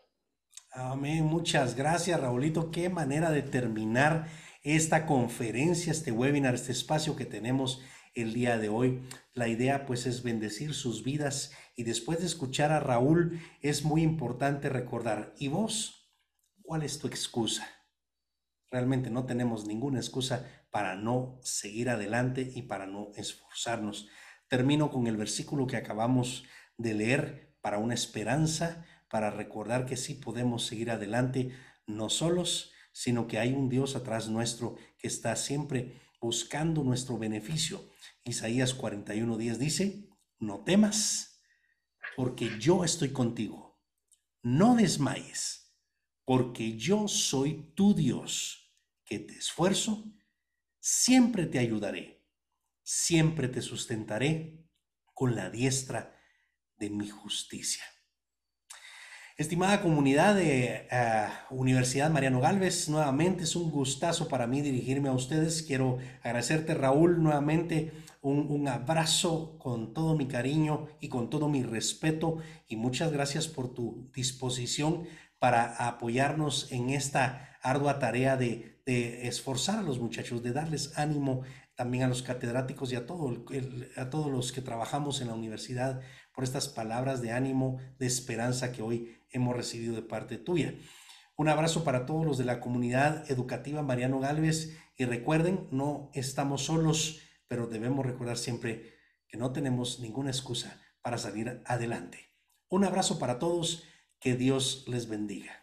Amén, muchas gracias, Raulito. Qué manera de terminar esta conferencia, este webinar, este espacio que tenemos el día de hoy. La idea pues es bendecir sus vidas y después de escuchar a Raúl es muy importante recordar, ¿y vos? ¿Cuál es tu excusa? Realmente no tenemos ninguna excusa para no seguir adelante y para no esforzarnos. Termino con el versículo que acabamos de leer para una esperanza, para recordar que sí podemos seguir adelante, no solos, sino que hay un Dios atrás nuestro que está siempre buscando nuestro beneficio. Isaías cuarenta y uno diez dice, no temas, porque yo estoy contigo. No desmayes, porque yo soy tu Dios, que te esfuerzo, siempre te ayudaré, siempre te sustentaré con la diestra de mi justicia. Estimada comunidad de uh, Universidad Mariano Gálvez, nuevamente es un gustazo para mí dirigirme a ustedes. Quiero agradecerte, Raúl, nuevamente un, un abrazo con todo mi cariño y con todo mi respeto y muchas gracias por tu disposición para apoyarnos en esta ardua tarea de, de esforzar a los muchachos, de darles ánimo también a los catedráticos y a, todo el, a todos los que trabajamos en la universidad por estas palabras de ánimo, de esperanza que hoy hemos recibido de parte tuya. Un abrazo para todos los de la comunidad educativa Mariano Gálvez y recuerden, no estamos solos, pero debemos recordar siempre que no tenemos ninguna excusa para salir adelante. Un abrazo para todos, que Dios les bendiga.